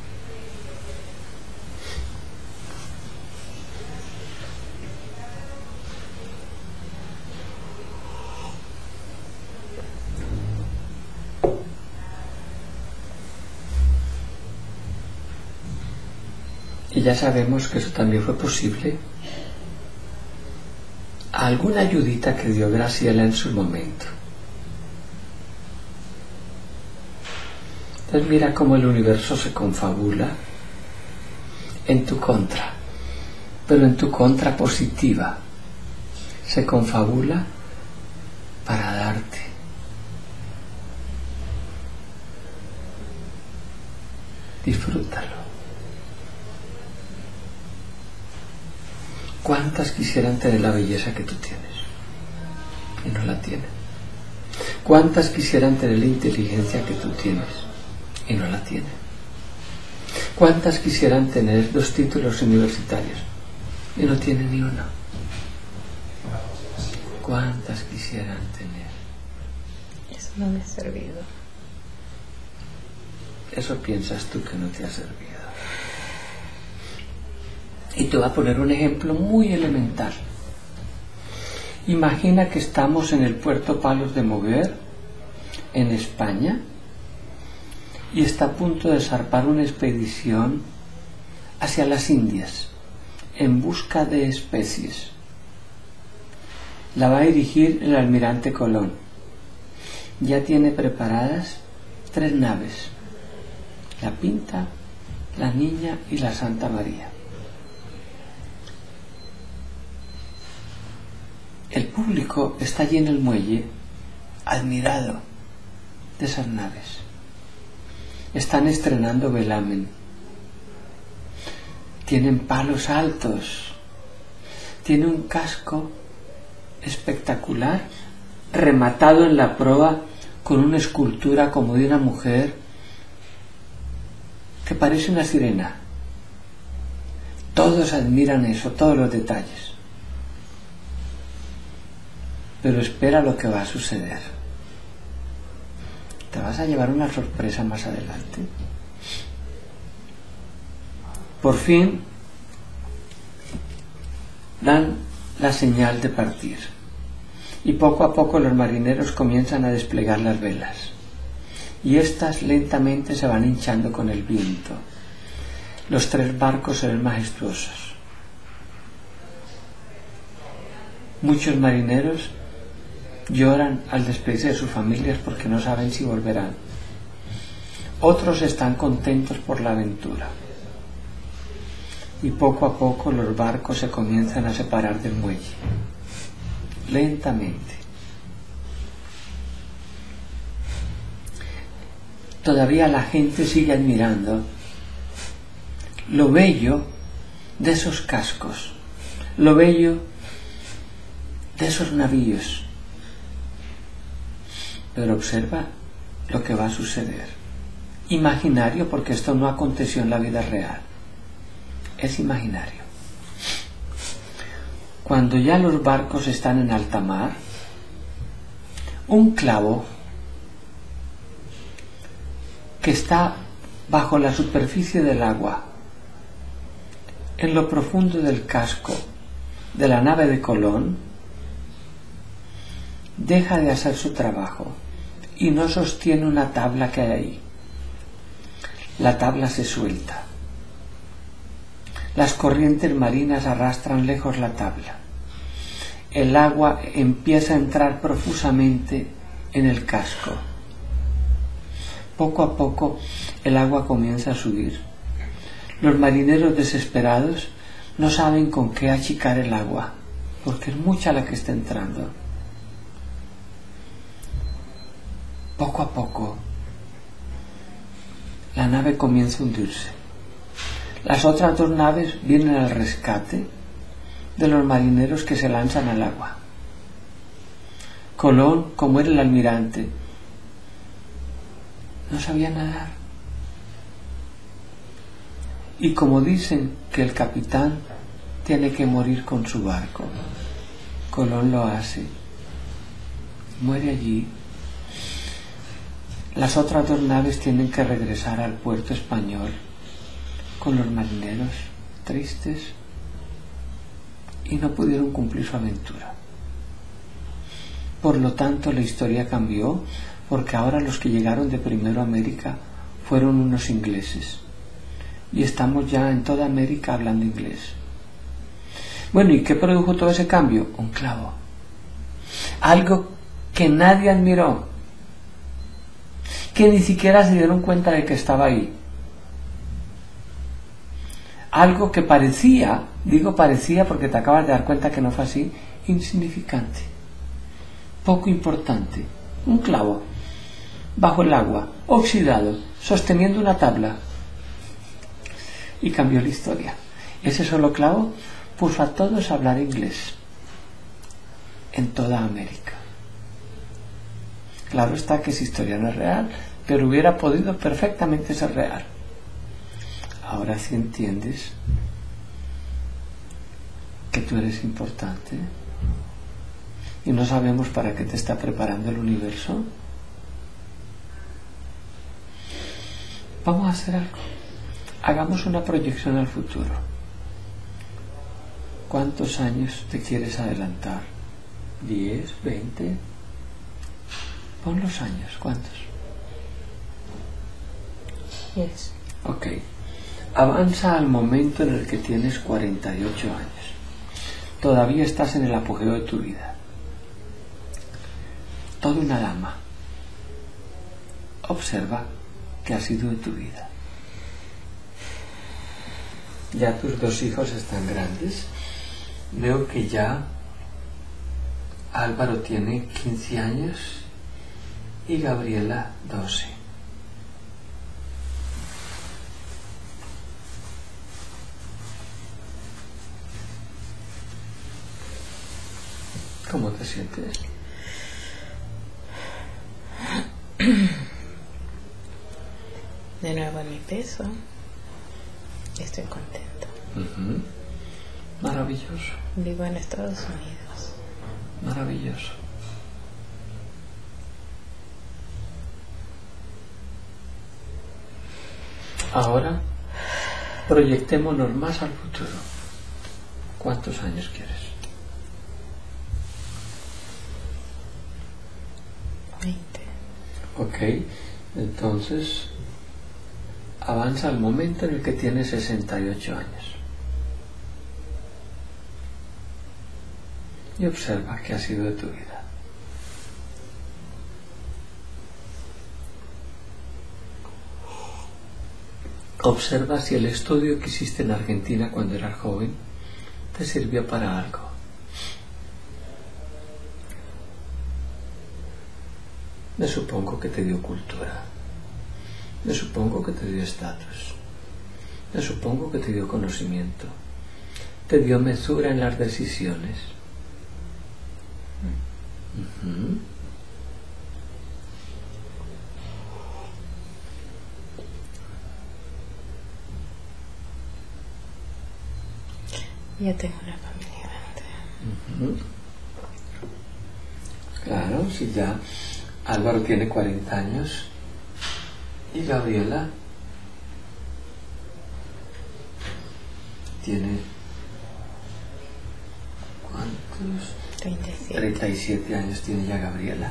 Y ya sabemos que eso también fue posible. Alguna ayudita que dio Graciela en su momento. Entonces mira cómo el universo se confabula en tu contra, pero en tu contra positiva. Se confabula para darte. Disfrútalo. ¿Cuántas quisieran tener la belleza que tú tienes y no la tienen? ¿Cuántas quisieran tener la inteligencia que tú tienes y no la tienen? ¿Cuántas quisieran tener dos títulos universitarios y no tienen ni uno? ¿Cuántas quisieran tener? Eso no me ha servido. Eso piensas tú que no te ha servido. Y te voy a poner un ejemplo muy elemental. Imagina que estamos en el puerto Palos de Moguer, en España, y está a punto de zarpar una expedición hacia las Indias en busca de especies. La va a dirigir el almirante Colón. Ya tiene preparadas tres naves: la Pinta, la Niña y la Santa María. El público está allí en el muelle, admirado de esas naves. Están estrenando velamen. Tienen palos altos. Tiene un casco espectacular, rematado en la proa con una escultura como de una mujer que parece una sirena. Todos admiran eso, todos los detalles. Pero espera lo que va a suceder. Te vas a llevar una sorpresa más adelante. Por fin dan la señal de partir y poco a poco los marineros comienzan a desplegar las velas y éstas lentamente se van hinchando con el viento. Los tres barcos se ven majestuosos. Muchos marineros lloran al despedirse de sus familias porque no saben si volverán. Otros están contentos por la aventura. Y poco a poco los barcos se comienzan a separar del muelle. Lentamente. Todavía la gente sigue admirando lo bello de esos cascos, lo bello de esos navíos. Pero observa lo que va a suceder. Imaginario, porque esto no aconteció en la vida real. Es imaginario. Cuando ya los barcos están en alta mar, un clavo que está bajo la superficie del agua, en lo profundo del casco de la nave de Colón, deja de hacer su trabajo y no sostiene una tabla que hay ahí. La tabla se suelta. Las corrientes marinas arrastran lejos la tabla. El agua empieza a entrar profusamente en el casco. Poco a poco el agua comienza a subir. Los marineros desesperados no saben con qué achicar el agua, porque es mucha la que está entrando. Poco a poco la nave comienza a hundirse. Las otras dos naves vienen al rescate de los marineros que se lanzan al agua. Colón, como era el almirante, no sabía nadar. Y como dicen que el capitán tiene que morir con su barco, Colón lo hace. Muere allí. Las otras dos naves tienen que regresar al puerto español con los marineros tristes y no pudieron cumplir su aventura. Por lo tanto, la historia cambió, porque ahora los que llegaron de primero a América fueron unos ingleses y estamos ya en toda América hablando inglés. Bueno, ¿y qué produjo todo ese cambio? Un clavo. Algo que nadie admiró, que ni siquiera se dieron cuenta de que estaba ahí. Algo que parecía, digo parecía porque te acabas de dar cuenta que no fue así, insignificante, poco importante. Un clavo bajo el agua, oxidado, sosteniendo una tabla. Y cambió la historia. Ese solo clavo puso a todos a hablar inglés en toda América. Claro está que esa historia no es real, pero hubiera podido perfectamente ser real. Ahora sí entiendes que tú eres importante y no sabemos para qué te está preparando el universo. Vamos a hacer algo. Hagamos una proyección al futuro. ¿Cuántos años te quieres adelantar? ¿diez? ¿veinte? Pon los años. ¿Cuántos? diez. Ok. Avanza al momento en el que tienes cuarenta y ocho años. Todavía estás en el apogeo de tu vida. Toda una dama. Observa qué ha sido de tu vida. Ya tus dos hijos están grandes. Veo que ya Álvaro tiene quince años y Gabriela doce. ¿Cómo te sientes? De nuevo en mi peso. Estoy contento. Uh-huh. Maravilloso. Vivo en Estados Unidos. Maravilloso. Ahora proyectémonos más al futuro. ¿Cuántos años quieres? veinte. Ok, entonces avanza al momento en el que tienes sesenta y ocho años y observa qué ha sido de tu vida. Observa si el estudio que hiciste en Argentina cuando eras joven te sirvió para algo. Me supongo que te dio cultura. Me supongo que te dio estatus. Me supongo que te dio conocimiento. Te dio mesura en las decisiones. Uh-huh. Yo tengo una familia grande. Uh-huh. Claro, si ya Álvaro tiene cuarenta años y Gabriela tiene ¿cuántos? treinta y siete. treinta y siete años tiene ya Gabriela.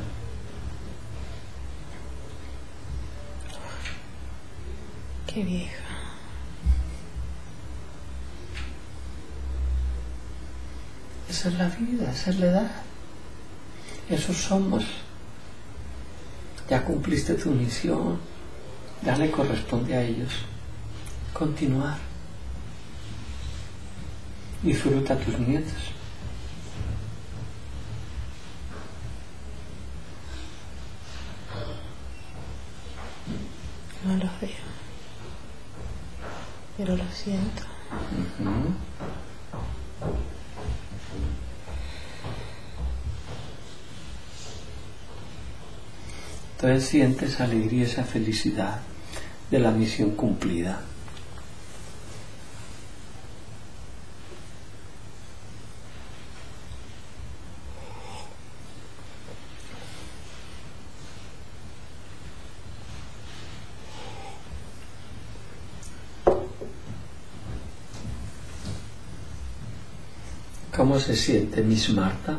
Qué vieja. Esa es la vida, esa es la edad. Esos somos. Ya cumpliste tu misión. Ya le corresponde a ellos continuar. Disfruta a tus nietos. No los veo, pero lo siento. Uh-huh. Entonces sientes alegría, esa felicidad de la misión cumplida. ¿Cómo se siente Miss Marta?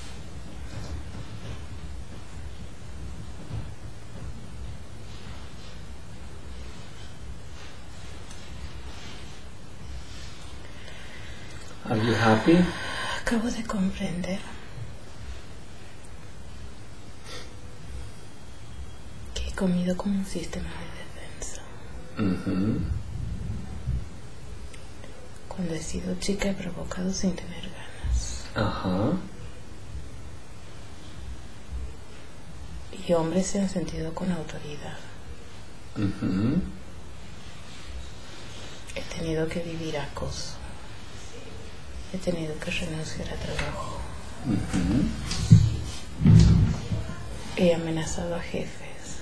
Are you happy? Acabo de comprender que he comido como un sistema de defensa. Uh-huh. Cuando he sido chica he provocado sin tener ganas. Ajá. Y hombres se han sentido con autoridad. Uh-huh. He tenido que vivir acoso. he tenido que renunciar a trabajo. Uh-huh. He amenazado a jefes.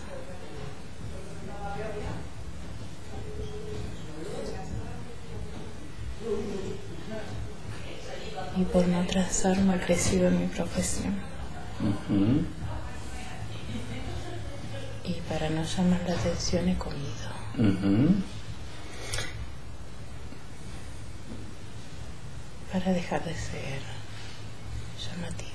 Y por no atrasarme he crecido en mi profesión. Uh-huh. Y para no llamar la atención he comido. Uh-huh. Para dejar de ser llamativa.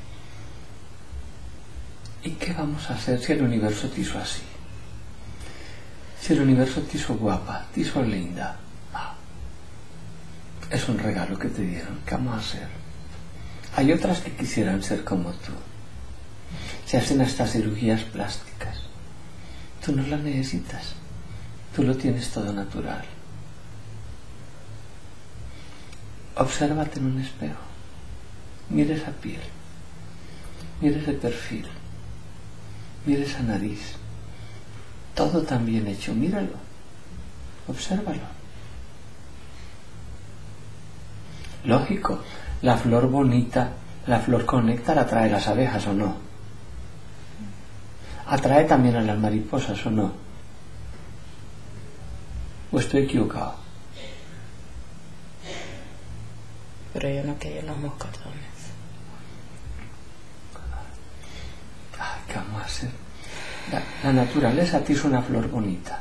¿Y qué vamos a hacer si el universo te hizo así? Si el universo te hizo guapa, te hizo linda. Ah, es un regalo que te dieron. ¿Qué vamos a hacer? Hay otras que quisieran ser como tú. Se hacen hasta cirugías plásticas. Tú no las necesitas. Tú lo tienes todo natural. Obsérvate en un espejo. Mira esa piel. Mira ese perfil. Mira esa nariz. Todo tan bien hecho. Míralo. Obsérvalo. Lógico. La flor bonita, la flor con néctar atrae a las abejas, ¿o no? Atrae también a las mariposas, ¿o no? ¿O estoy equivocado? Pero yo no quería los moscardones. Ay, ¿qué vamos a hacer? La, la naturaleza te hizo una flor bonita.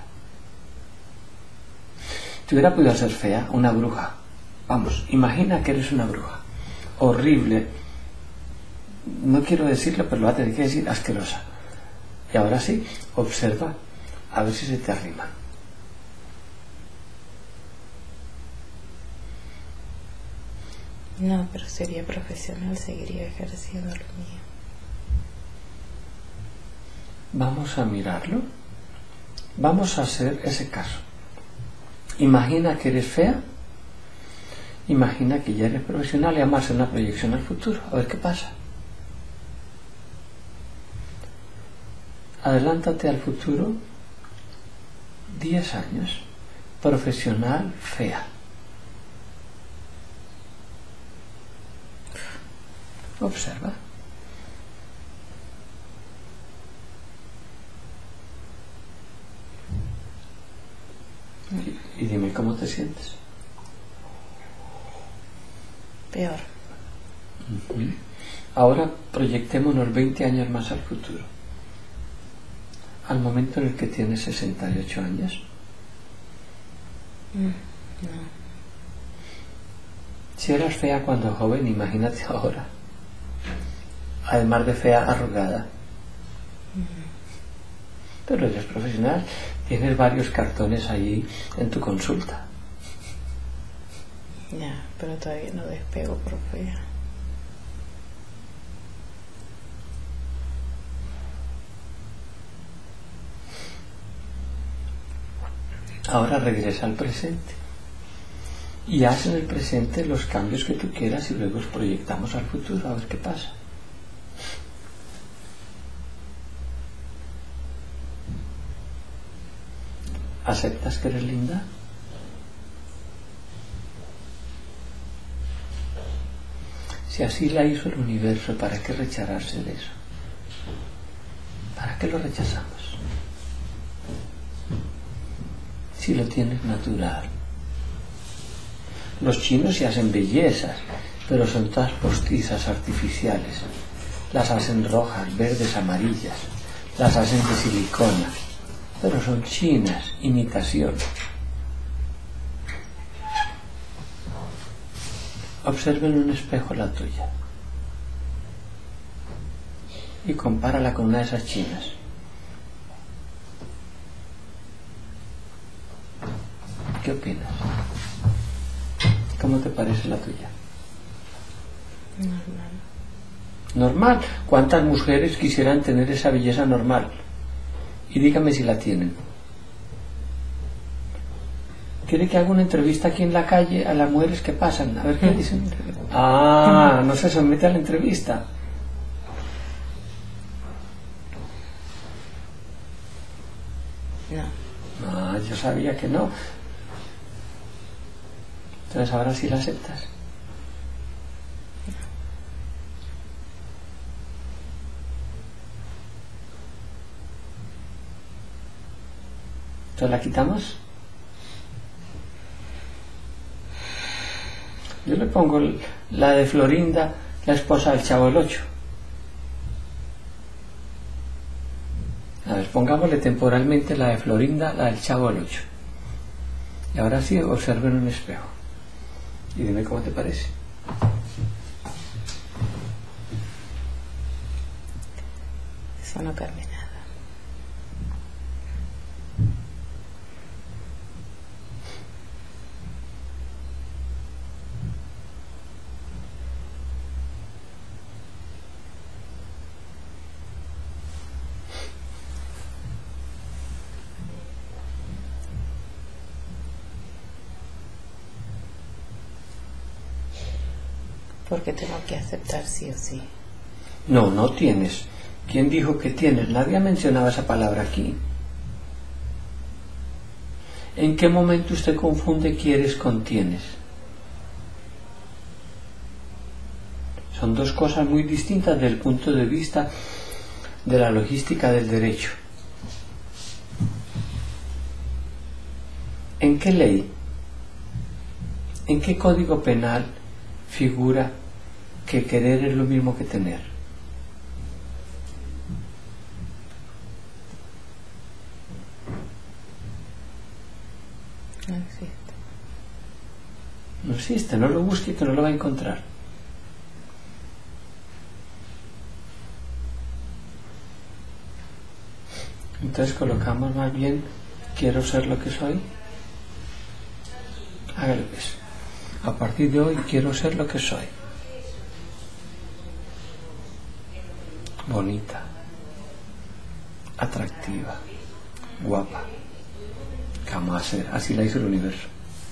Te hubiera podido ser fea, una bruja. Vamos, imagina que eres una bruja. Horrible. No quiero decirlo, pero lo voy a tener que decir, asquerosa. Y ahora sí, observa, a ver si se te arrima. No, pero sería profesional, seguiría ejerciendo lo mío. Vamos a mirarlo. Vamos a hacer ese caso. Imagina que eres fea. Imagina que ya eres profesional y vamos a hacer una proyección al futuro. A ver qué pasa. Adelántate al futuro. diez años. Profesional fea. Observa. Y, y dime cómo te sientes. Peor. Uh-huh. Ahora proyectémonos veinte años más al futuro. Al momento en el que tienes sesenta y ocho años. Mm, no. Si eras fea cuando joven, imagínate ahora. Además de fea, arrugada. Mm. Pero eres profesional. Tienes varios cartones allí en tu consulta. Ya, pero todavía no despego por fea. Ahora regresa al presente y haz en el presente los cambios que tú quieras y luego los proyectamos al futuro a ver qué pasa. ¿Aceptas que eres linda? Si así la hizo el universo, ¿para qué rechazarse de eso? ¿Para qué lo rechazamos? Si lo tienes natural. Los chinos se hacen bellezas, pero son todas postizas artificiales. Las hacen rojas, verdes, amarillas. Las hacen de silicona, pero son chinas, imitación. Observa en un espejo la tuya y compárala con una de esas chinas. ¿Qué opinas? ¿Cómo te parece la tuya? Normal. Normal. ¿Cuántas mujeres quisieran tener esa belleza normal? Y dígame si la tienen. ¿Quiere que haga una entrevista aquí en la calle a las mujeres que pasan? A ver qué dicen. Ah, no se somete a la entrevista. No. Ah, yo sabía que no. Entonces ahora sí la aceptas. Entonces la quitamos. Yo le pongo la de Florinda, la esposa del Chavo del Ocho. A ver, pongámosle temporalmente la de Florinda, la del Chavo del Ocho. Y ahora sí, observa en un espejo. Y dime cómo te parece. Eso no cambia nada. Porque tengo que aceptar sí o sí. No, no tienes. ¿Quién dijo que tienes? Nadie ha mencionado esa palabra aquí. ¿En qué momento usted confunde quieres con tienes? Son dos cosas muy distintas desde el punto de vista de la logística del derecho. ¿En qué ley? ¿En qué código penal figura que querer es lo mismo que tener? No existe. No existe, no lo busque que no lo va a encontrar. Entonces colocamos más bien quiero ser lo que soy. Hágalo pues. A partir de hoy quiero ser lo que soy. Bonita, atractiva, guapa. ¿Qué vamos a hacer? Así la hizo el universo.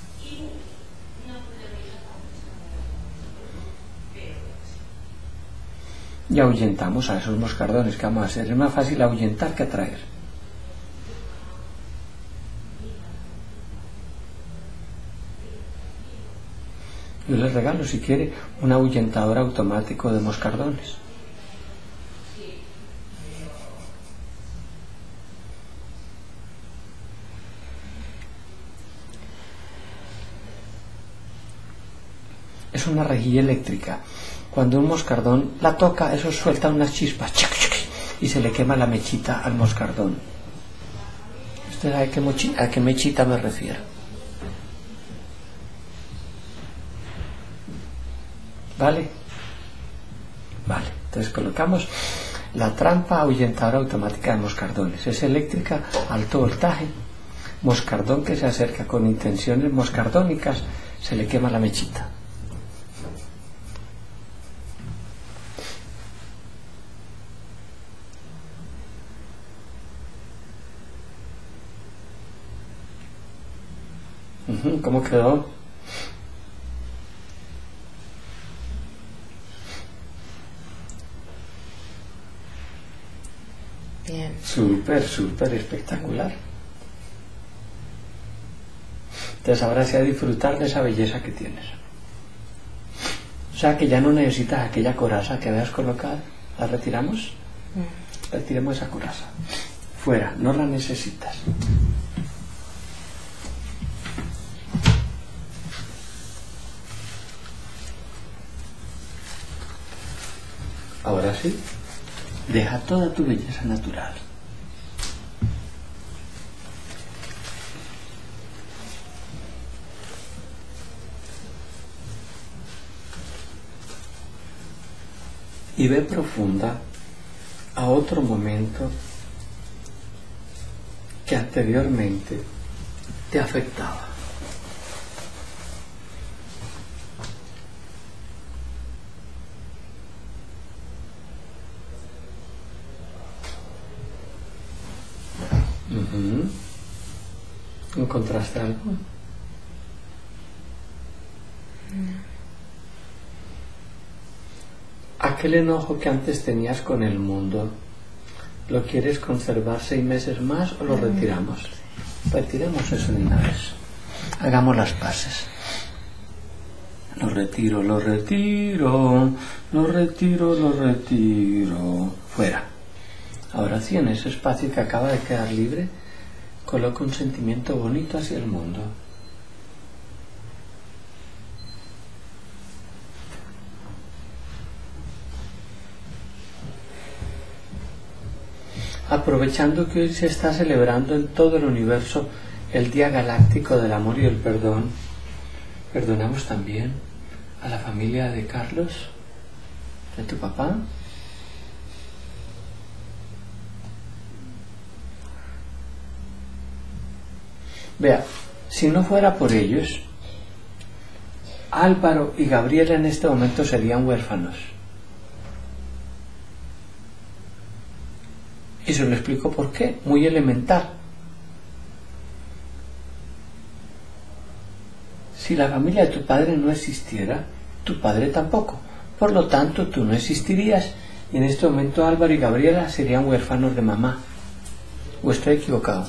Y ahuyentamos a esos moscardones. ¿Qué vamos a hacer? Es más fácil ahuyentar que atraer. Yo les regalo, si quiere, un ahuyentador automático de moscardones. Es una rejilla eléctrica. Cuando un moscardón la toca, eso suelta unas chispas y se le quema la mechita al moscardón. ¿Usted sabe a qué, mochi- a qué mechita me refiero? ¿Vale? Vale, entonces colocamos la trampa ahuyentadora automática de moscardones. Es eléctrica, alto voltaje. Moscardón que se acerca con intenciones moscardónicas, se le quema la mechita. Ujú, ¿cómo quedó? Bien. Súper, súper espectacular. Entonces ahora sí a disfrutar de esa belleza que tienes. O sea que ya no necesitas aquella coraza que habías colocado. ¿La retiramos? Mm. Retiremos esa coraza. Fuera, no la necesitas. Ahora sí, deja toda tu belleza natural. Y ve profunda a otro momento que anteriormente te afectaba. Uh-huh. ¿Encontraste algo? No. Aquel enojo que antes tenías con el mundo, ¿lo quieres conservar seis meses más o lo retiramos? Retiremos eso de una vez. Hagamos las paces. Lo retiro, lo retiro, lo retiro, lo retiro. Fuera. Ahora sí, en ese espacio que acaba de quedar libre, Coloca un sentimiento bonito hacia el mundo. Aprovechando que hoy se está celebrando en todo el universo el Día Galáctico del Amor y el Perdón, perdonamos también a la familia de Carlos, de tu papá. Vea, si no fuera por ellos, Álvaro y Gabriela en este momento serían huérfanos. Y se lo explico por qué, muy elemental. Si la familia de tu padre no existiera, tu padre tampoco. Por lo tanto, tú no existirías. Y en este momento Álvaro y Gabriela serían huérfanos de mamá. ¿O estoy equivocado?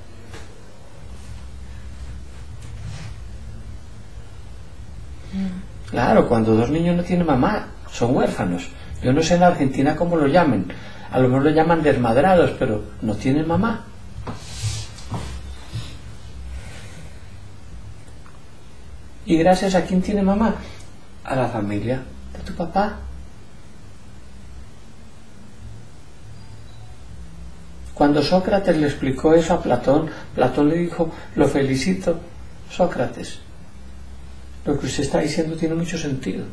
Claro, cuando dos niños no tienen mamá, son huérfanos. Yo no sé en Argentina cómo lo llaman. A lo mejor lo llaman desmadrados, pero no tienen mamá. ¿Y gracias a quién tiene mamá? A la familia de tu papá. Cuando Sócrates le explicó eso a Platón, Platón le dijo: lo felicito, Sócrates. Lo que usted está diciendo tiene mucho sentido.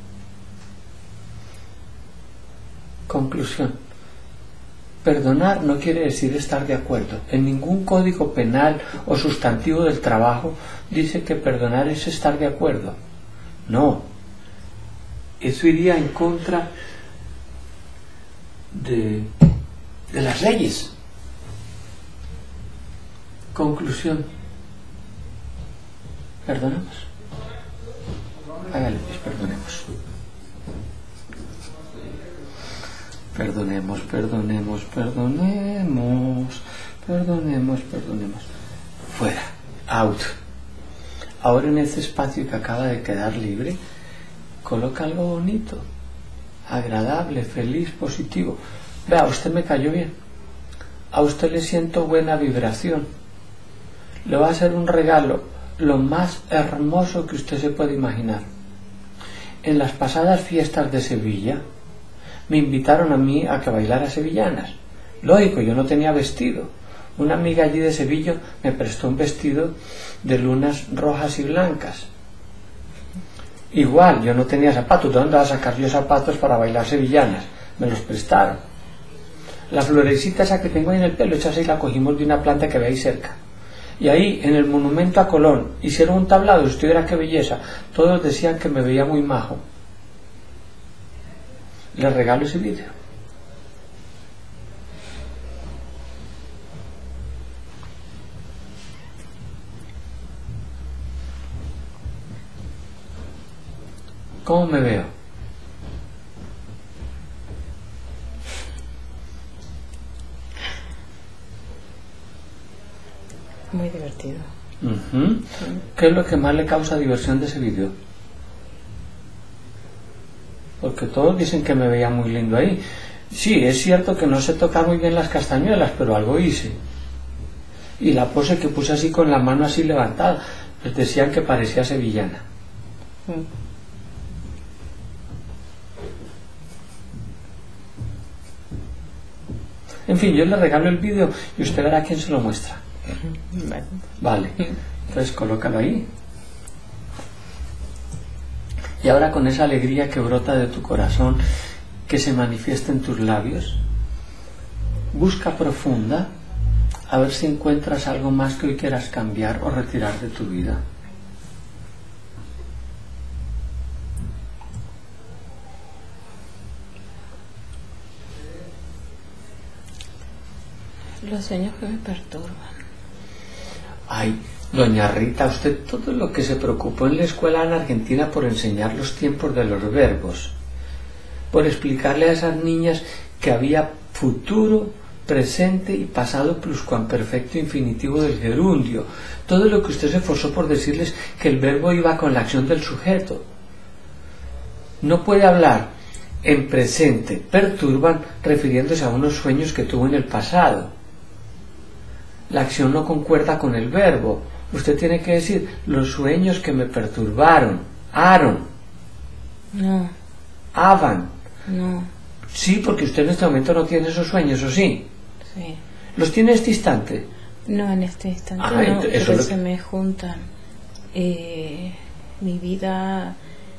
Conclusión. Perdonar no quiere decir estar de acuerdo. En ningún código penal o sustantivo del trabajo dice que perdonar es estar de acuerdo. No. Eso iría en contra de, de las leyes. Conclusión. ¿Perdonamos? Hágale, pues perdonemos. Perdonemos, perdonemos, perdonemos, perdonemos, perdonemos. Fuera, out. Ahora en este espacio que acaba de quedar libre, coloca algo bonito, agradable, feliz, positivo. Vea, usted me cayó bien. A usted le siento buena vibración. Le va a hacer un regalo, lo más hermoso que usted se puede imaginar. En las pasadas fiestas de Sevilla, me invitaron a mí a que bailara sevillanas. Lógico, yo no tenía vestido. Una amiga allí de Sevilla me prestó un vestido de lunas rojas y blancas. Igual, yo no tenía zapatos. ¿De dónde iba a sacar yo zapatos para bailar sevillanas? Me los prestaron. La florecita esa que tengo ahí en el pelo, esa sí la cogimos de una planta que ve ahí cerca. Y ahí, en el monumento a Colón, hicieron un tablado, usted verá qué belleza. Todos decían que me veía muy majo. Les regalo ese vídeo. ¿Cómo me veo? Muy divertido. Uh-huh. ¿Qué es lo que más le causa diversión de ese vídeo? Porque todos dicen que me veía muy lindo ahí. Sí, es cierto que no sé tocar muy bien las castañuelas, pero algo hice. Y la pose que puse así con la mano así levantada, pues decían que parecía sevillana. Mm. En fin, yo le regalo el vídeo y usted verá quién se lo muestra. Vale. Vale. Entonces colócalo ahí. Y ahora, con esa alegría que brota de tu corazón, que se manifiesta en tus labios, busca profunda a ver si encuentras algo más que hoy quieras cambiar o retirar de tu vida. Los sueños que me perturban. Ay, doña Rita, usted todo lo que se preocupó en la escuela en Argentina por enseñar los tiempos de los verbos, por explicarle a esas niñas que había futuro, presente y pasado pluscuamperfecto infinitivo del gerundio, todo lo que usted se esforzó por decirles que el verbo iba con la acción del sujeto. No puede hablar en presente, perturban, refiriéndose a unos sueños que tuvo en el pasado. La acción no concuerda con el verbo. Usted tiene que decir, los sueños que me perturbaron. Aron. No. Avan. No. Sí, porque usted en este momento no tiene esos sueños, ¿o sí? Sí. ¿Los tiene en este instante? No, en este instante Ah, no, ent- eso pero lo- se me juntan. Eh, mi vida...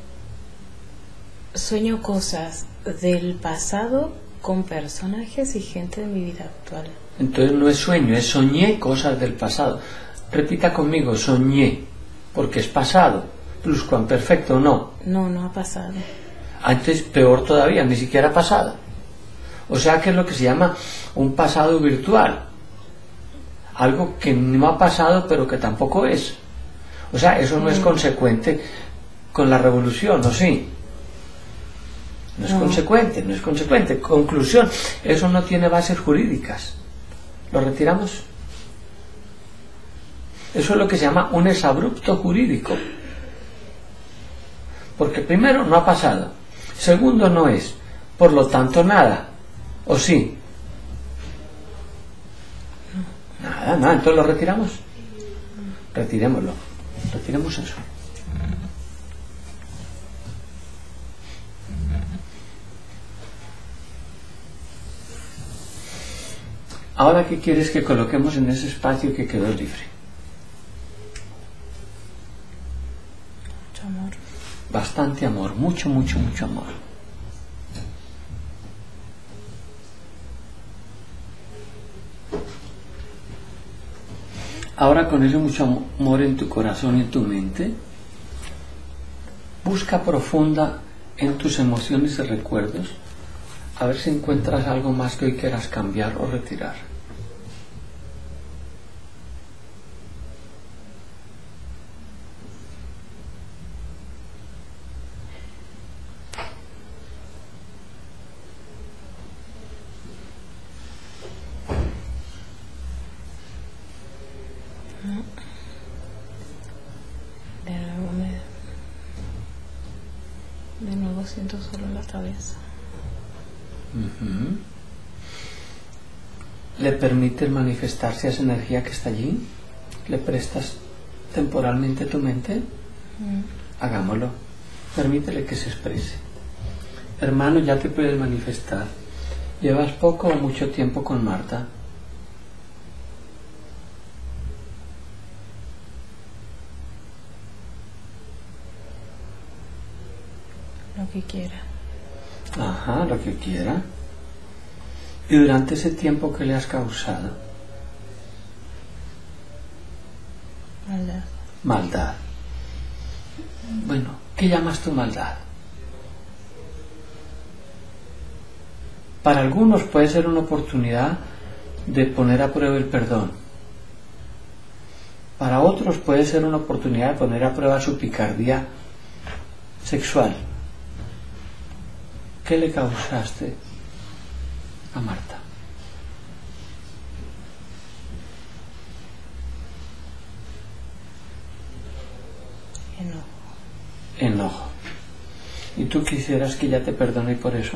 Sueño cosas del pasado con personajes y gente de mi vida actual. Entonces no es sueño, es soñé cosas del pasado. Repita conmigo, soñé, porque es pasado. Pluscuamperfecto, no. No, no ha pasado. Antes, peor todavía, ni siquiera pasado. O sea que es lo que se llama un pasado virtual. Algo que no ha pasado, pero que tampoco es. O sea, eso no es consecuente con la revolución, ¿o sí? No es No. consecuente, no es consecuente. Conclusión, eso no tiene bases jurídicas. ¿Lo retiramos? Eso es lo que se llama un exabrupto jurídico. Porque primero, no ha pasado. Segundo, no es. Por lo tanto, nada. ¿O sí? Nada, nada. Entonces lo retiramos. Retirémoslo. Retiremos eso. Ahora, ¿qué quieres que coloquemos en ese espacio que quedó libre? Mucho amor. Bastante amor, mucho, mucho, mucho amor. Ahora, con ese mucho amor en tu corazón y en tu mente, busca profunda en tus emociones y recuerdos, a ver si encuentras algo más que hoy quieras cambiar o retirar. De nuevo me... De nuevo siento solo la cabeza. Uh-huh. ¿Le permites manifestarse a esa energía que está allí? ¿Le prestas temporalmente tu mente? Mm. Hagámoslo. Permítele que se exprese. Hermano, ya te puedes manifestar. ¿Llevas poco o mucho tiempo con Marta? Lo que quiera. Ajá, lo que quiera. ¿Y durante ese tiempo que le has causado? Maldad. Maldad. Bueno, ¿qué llamas tu maldad? Para algunos puede ser una oportunidad de poner a prueba el perdón. Para otros puede ser una oportunidad de poner a prueba su picardía sexual. ¿Qué le causaste a Marta? Enojo. Enojo. ¿Y tú quisieras que ella te perdone por eso?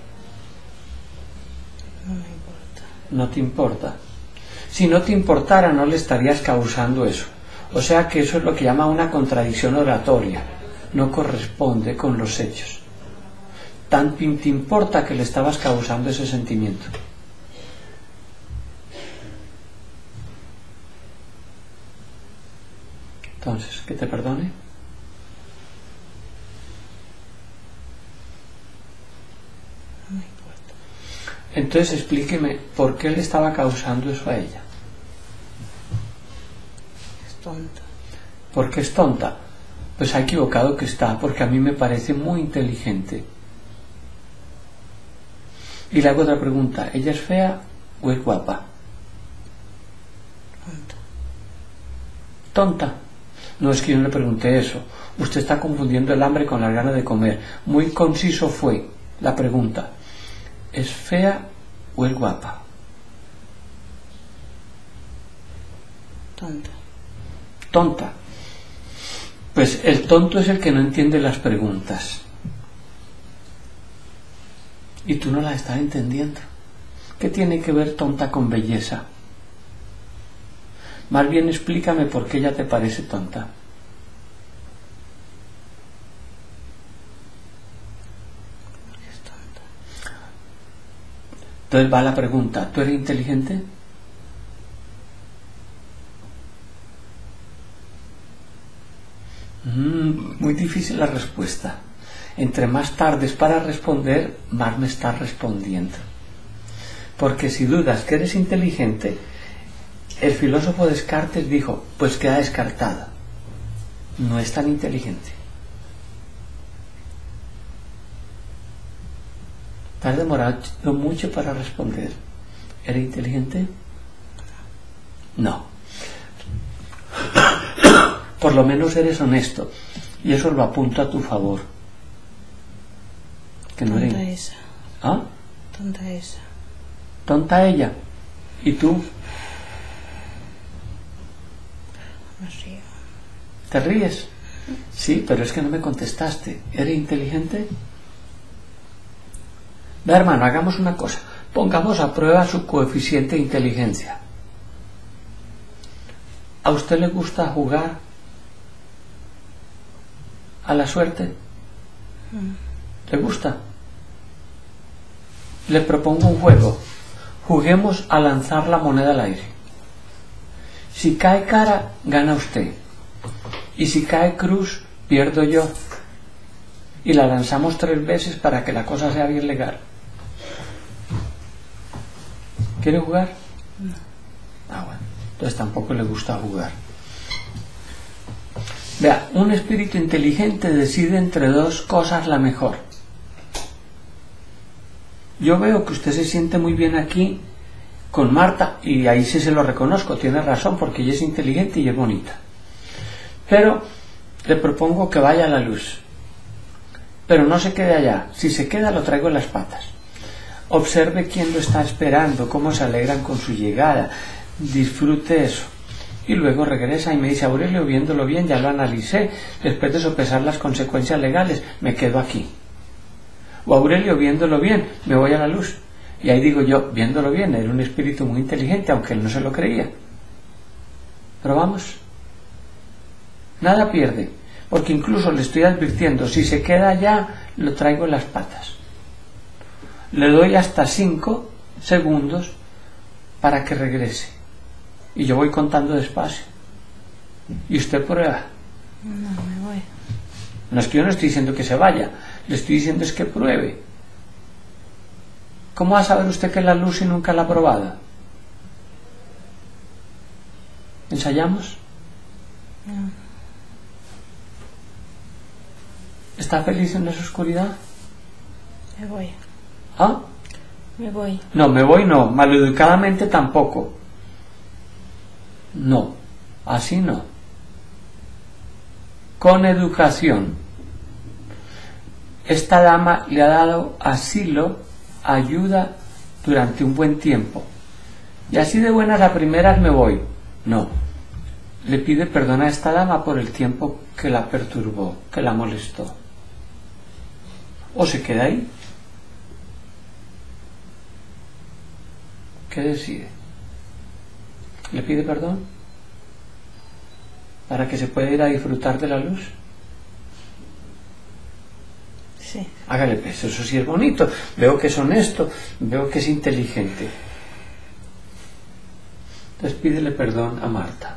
No me importa. No te importa. Si no te importara, no le estarías causando eso. O sea que eso es lo que llama una contradicción oratoria. No corresponde con los hechos. Tan te importa que le estabas causando ese sentimiento. Entonces, ¿que te perdone? No me importa. Entonces explíqueme por qué le estaba causando eso a ella. Es tonta. ¿Por qué es tonta? Pues ha equivocado que está, porque a mí me parece muy inteligente. Y le hago otra pregunta, ¿ella es fea o es guapa? Tonta. Tonta. No, es que yo no le pregunté eso. Usted está confundiendo el hambre con las ganas de comer. Muy conciso fue la pregunta. ¿Es fea o es guapa? Tonta. Tonta. Pues el tonto es el que no entiende las preguntas. Y tú no las estás entendiendo. ¿Qué tiene que ver tonta con belleza? Más bien explícame por qué ella te parece tonta. Es tonta. Entonces va la pregunta, ¿tú eres inteligente? Mm, muy difícil la respuesta. Entre más tardes para responder, más me estás respondiendo. Porque si dudas que eres inteligente, el filósofo Descartes dijo, pues queda descartada. No es tan inteligente. ¿Te has demorado mucho para responder? ¿Eres inteligente? No. Por lo menos eres honesto. Y eso lo apunto a tu favor. Que no Tonta eres... esa. ¿Ah? Tonta esa. Tonta ella. ¿Y tú? Me río. ¿Te ríes? Sí, pero es que no me contestaste. ¿Eres inteligente? Ve, hermano, hagamos una cosa. Pongamos a prueba su coeficiente de inteligencia. ¿A usted le gusta jugar a la suerte? ¿Le gusta? Le propongo un juego. Juguemos a lanzar la moneda al aire. Si cae cara, gana usted. Y si cae cruz, pierdo yo. Y la lanzamos tres veces para que la cosa sea bien legal. ¿Quiere jugar? No. Ah, bueno. Entonces tampoco le gusta jugar. Vea, un espíritu inteligente decide entre dos cosas la mejor. Yo veo que usted se siente muy bien aquí con Marta, y ahí sí se lo reconozco, tiene razón, porque ella es inteligente y es bonita. Pero le propongo que vaya a la luz. Pero no se quede allá. Si se queda, lo traigo en las patas. Observe quién lo está esperando, cómo se alegran con su llegada. Disfrute eso. Y luego regresa y me dice, Aurelio, viéndolo bien, ya lo analicé. Después de sopesar las consecuencias legales, me quedo aquí. O Aurelio, viéndolo bien, me voy a la luz. Y ahí digo yo, viéndolo bien, era un espíritu muy inteligente, aunque él no se lo creía. Pero vamos, nada pierde, porque incluso le estoy advirtiendo, si se queda allá, lo traigo en las patas. Le doy hasta cinco segundos para que regrese. Y yo voy contando despacio. Y usted prueba. No, me voy. No es que yo no estoy diciendo que se vaya, le estoy diciendo es que pruebe. ¿Cómo va a saber usted que es la luz y nunca la ha probado? ¿Ensayamos? No. ¿Está feliz en esa oscuridad? Me voy. ¿Ah? Me voy. No, me voy no, maleducadamente tampoco. No, así no. Con educación. Esta dama le ha dado asilo, ayuda durante un buen tiempo. Y así de buenas a primeras me voy. No. Le pide perdón a esta dama por el tiempo que la perturbó, que la molestó. O se queda ahí. ¿Qué decide? ¿Le pide perdón? ¿Para que se pueda ir a disfrutar de la luz? Sí. Hágale pues, eso sí es bonito. Veo que es honesto, veo que es inteligente. Entonces pídele perdón a Marta.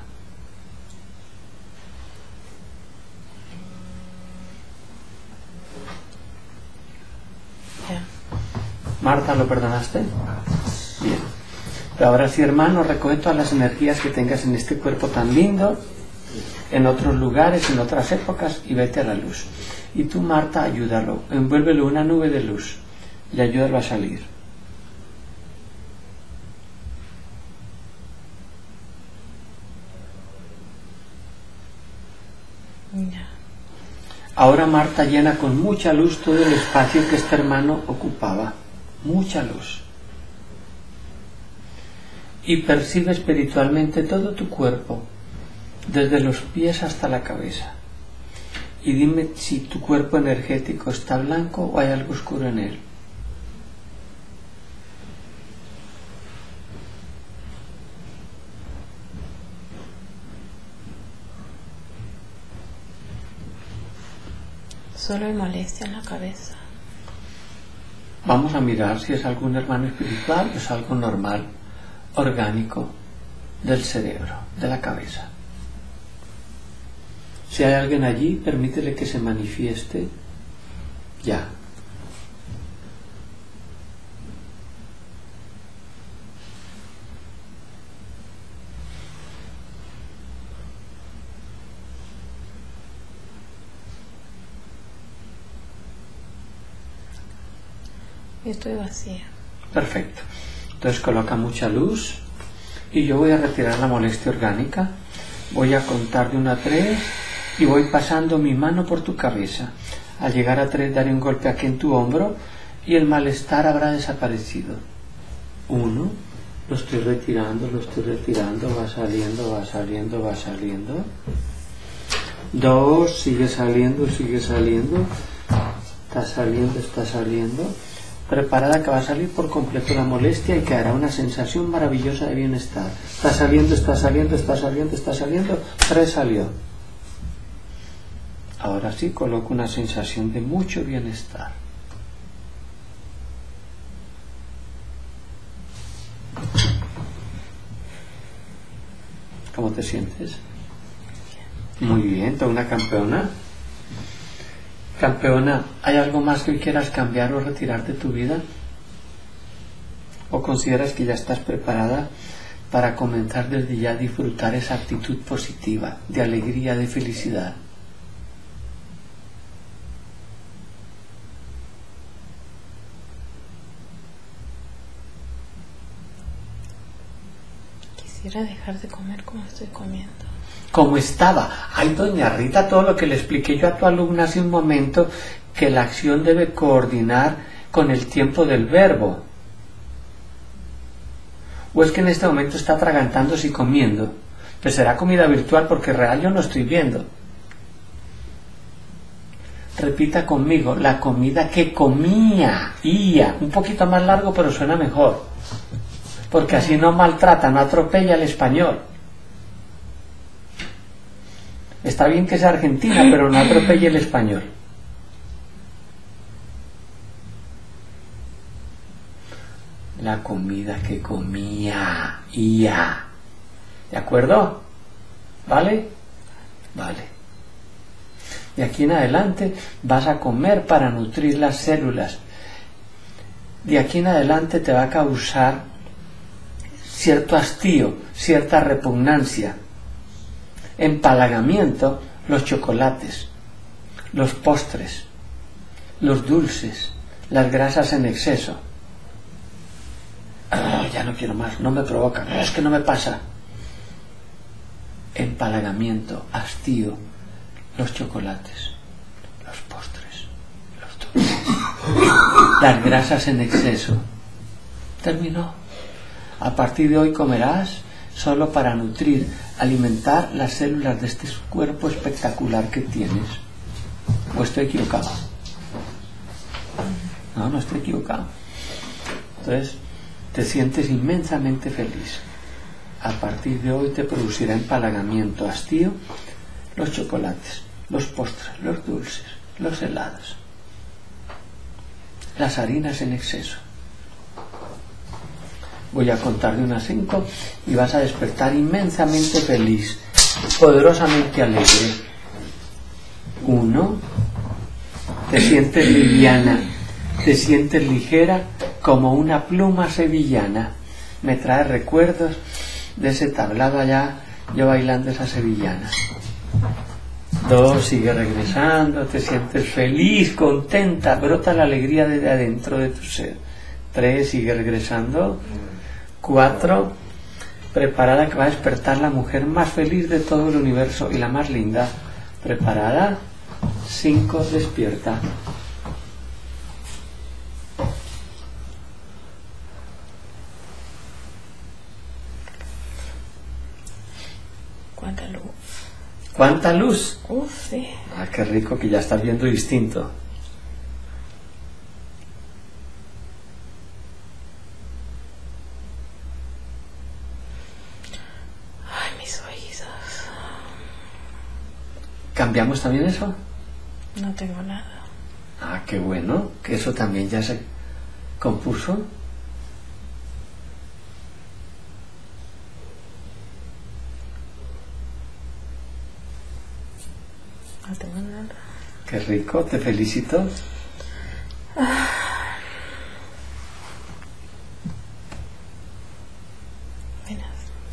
Ya. Marta, ¿lo perdonaste? Bien. Pero ahora sí, hermano, recoge todas las energías que tengas en este cuerpo tan lindo, en otros lugares, en otras épocas, y vete a la luz. Y tú, Marta, ayúdalo, envuélvelo en una nube de luz y ayúdalo a salir. Ya. Ahora Marta llena con mucha luz todo el espacio que este hermano ocupaba. Mucha luz. Y percibe espiritualmente todo tu cuerpo, desde los pies hasta la cabeza. Y dime si tu cuerpo energético está blanco o hay algo oscuro en él. Solo hay molestia en la cabeza. Vamos a mirar si es algún hermano espiritual o es algo normal, orgánico, del cerebro, de la cabeza. Si hay alguien allí, permítele que se manifieste ya. Estoy vacía. Perfecto. Entonces coloca mucha luz y yo voy a retirar la molestia orgánica. Voy a contar de una a tres y voy pasando mi mano por tu cabeza. Al llegar a tres daré un golpe aquí en tu hombro y el malestar habrá desaparecido. Uno, lo estoy retirando, lo estoy retirando, va saliendo, va saliendo, va saliendo. Dos, sigue saliendo, sigue saliendo. Está saliendo, está saliendo. Preparada que va a salir por completo la molestia y quedará una sensación maravillosa de bienestar. Está saliendo, está saliendo, está saliendo, está saliendo. Tres salió. Ahora sí coloco una sensación de mucho bienestar. ¿Cómo te sientes? Muy bien, toda una campeona. Campeona, ¿hay algo más que hoy quieras cambiar o retirar de tu vida? ¿O consideras que ya estás preparada para comenzar desde ya a disfrutar esa actitud positiva, de alegría, de felicidad? Quisiera dejar de comer como estoy comiendo. Como estaba. Ay, doña Rita, todo lo que le expliqué yo a tu alumna hace un momento, que la acción debe coordinar con el tiempo del verbo. ¿O es que en este momento está atragantándose y comiendo? Pues será comida virtual porque real yo no estoy viendo. Repita conmigo, la comida que comía, ia, un poquito más largo pero suena mejor, porque así no maltrata, no atropella el español. Está bien que sea argentina, pero no atropelle el español. La comida que comía, ia. ¿De acuerdo? ¿Vale? Vale. De aquí en adelante vas a comer para nutrir las células. De aquí en adelante te va a causar cierto hastío, cierta repugnancia, empalagamiento, los chocolates, los postres, los dulces, las grasas en exceso. Oh, ya no quiero más, no me provoca, no, es que no me pasa. Empalagamiento, hastío, los chocolates, los postres, los dulces, las grasas en exceso. Terminó. A partir de hoy comerás solo para nutrir, alimentar las células de este cuerpo espectacular que tienes. ¿O estoy equivocado? No, no estoy equivocado. Entonces, te sientes inmensamente feliz. A partir de hoy te producirá empalagamiento, hastío, los chocolates, los postres, los dulces, los helados, las harinas en exceso. Voy a contar de una a cinco y vas a despertar inmensamente feliz, poderosamente alegre. Uno, te sientes liviana, te sientes ligera como una pluma sevillana. Me trae recuerdos de ese tablado allá, yo bailando esa sevillana. Dos, sigue regresando, te sientes feliz, contenta, brota la alegría desde adentro de tu ser. Tres, sigue regresando. Cuatro, preparada que va a despertar la mujer más feliz de todo el universo y la más linda. Preparada. Cinco, despierta. ¿Cuánta luz? ¿Cuánta luz? Uf, sí. Ah, qué rico que ya estás viendo distinto. Ay, mis oídos. ¿Cambiamos también eso? No tengo nada. qué bueno, que eso también ya se compuso. No tengo nada. Qué rico, te felicito. Ah. Bueno.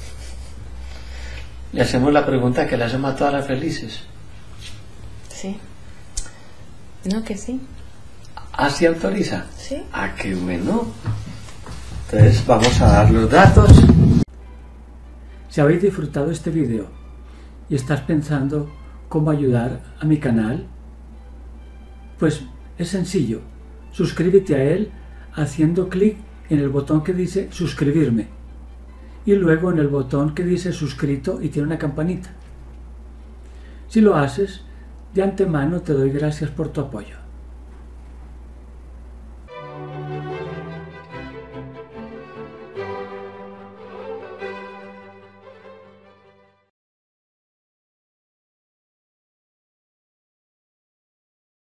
Le hacemos la pregunta que le hacemos a todas las felices. Sí. No, que sí. ¿Ah, sí autoriza? Sí. Ah, qué bueno. Entonces vamos a dar los datos. Si habéis disfrutado este video y estás pensando cómo ayudar a mi canal, pues es sencillo. Suscríbete a él haciendo clic en el botón que dice suscribirme y luego en el botón que dice suscrito y tiene una campanita. Si lo haces, de antemano te doy gracias por tu apoyo.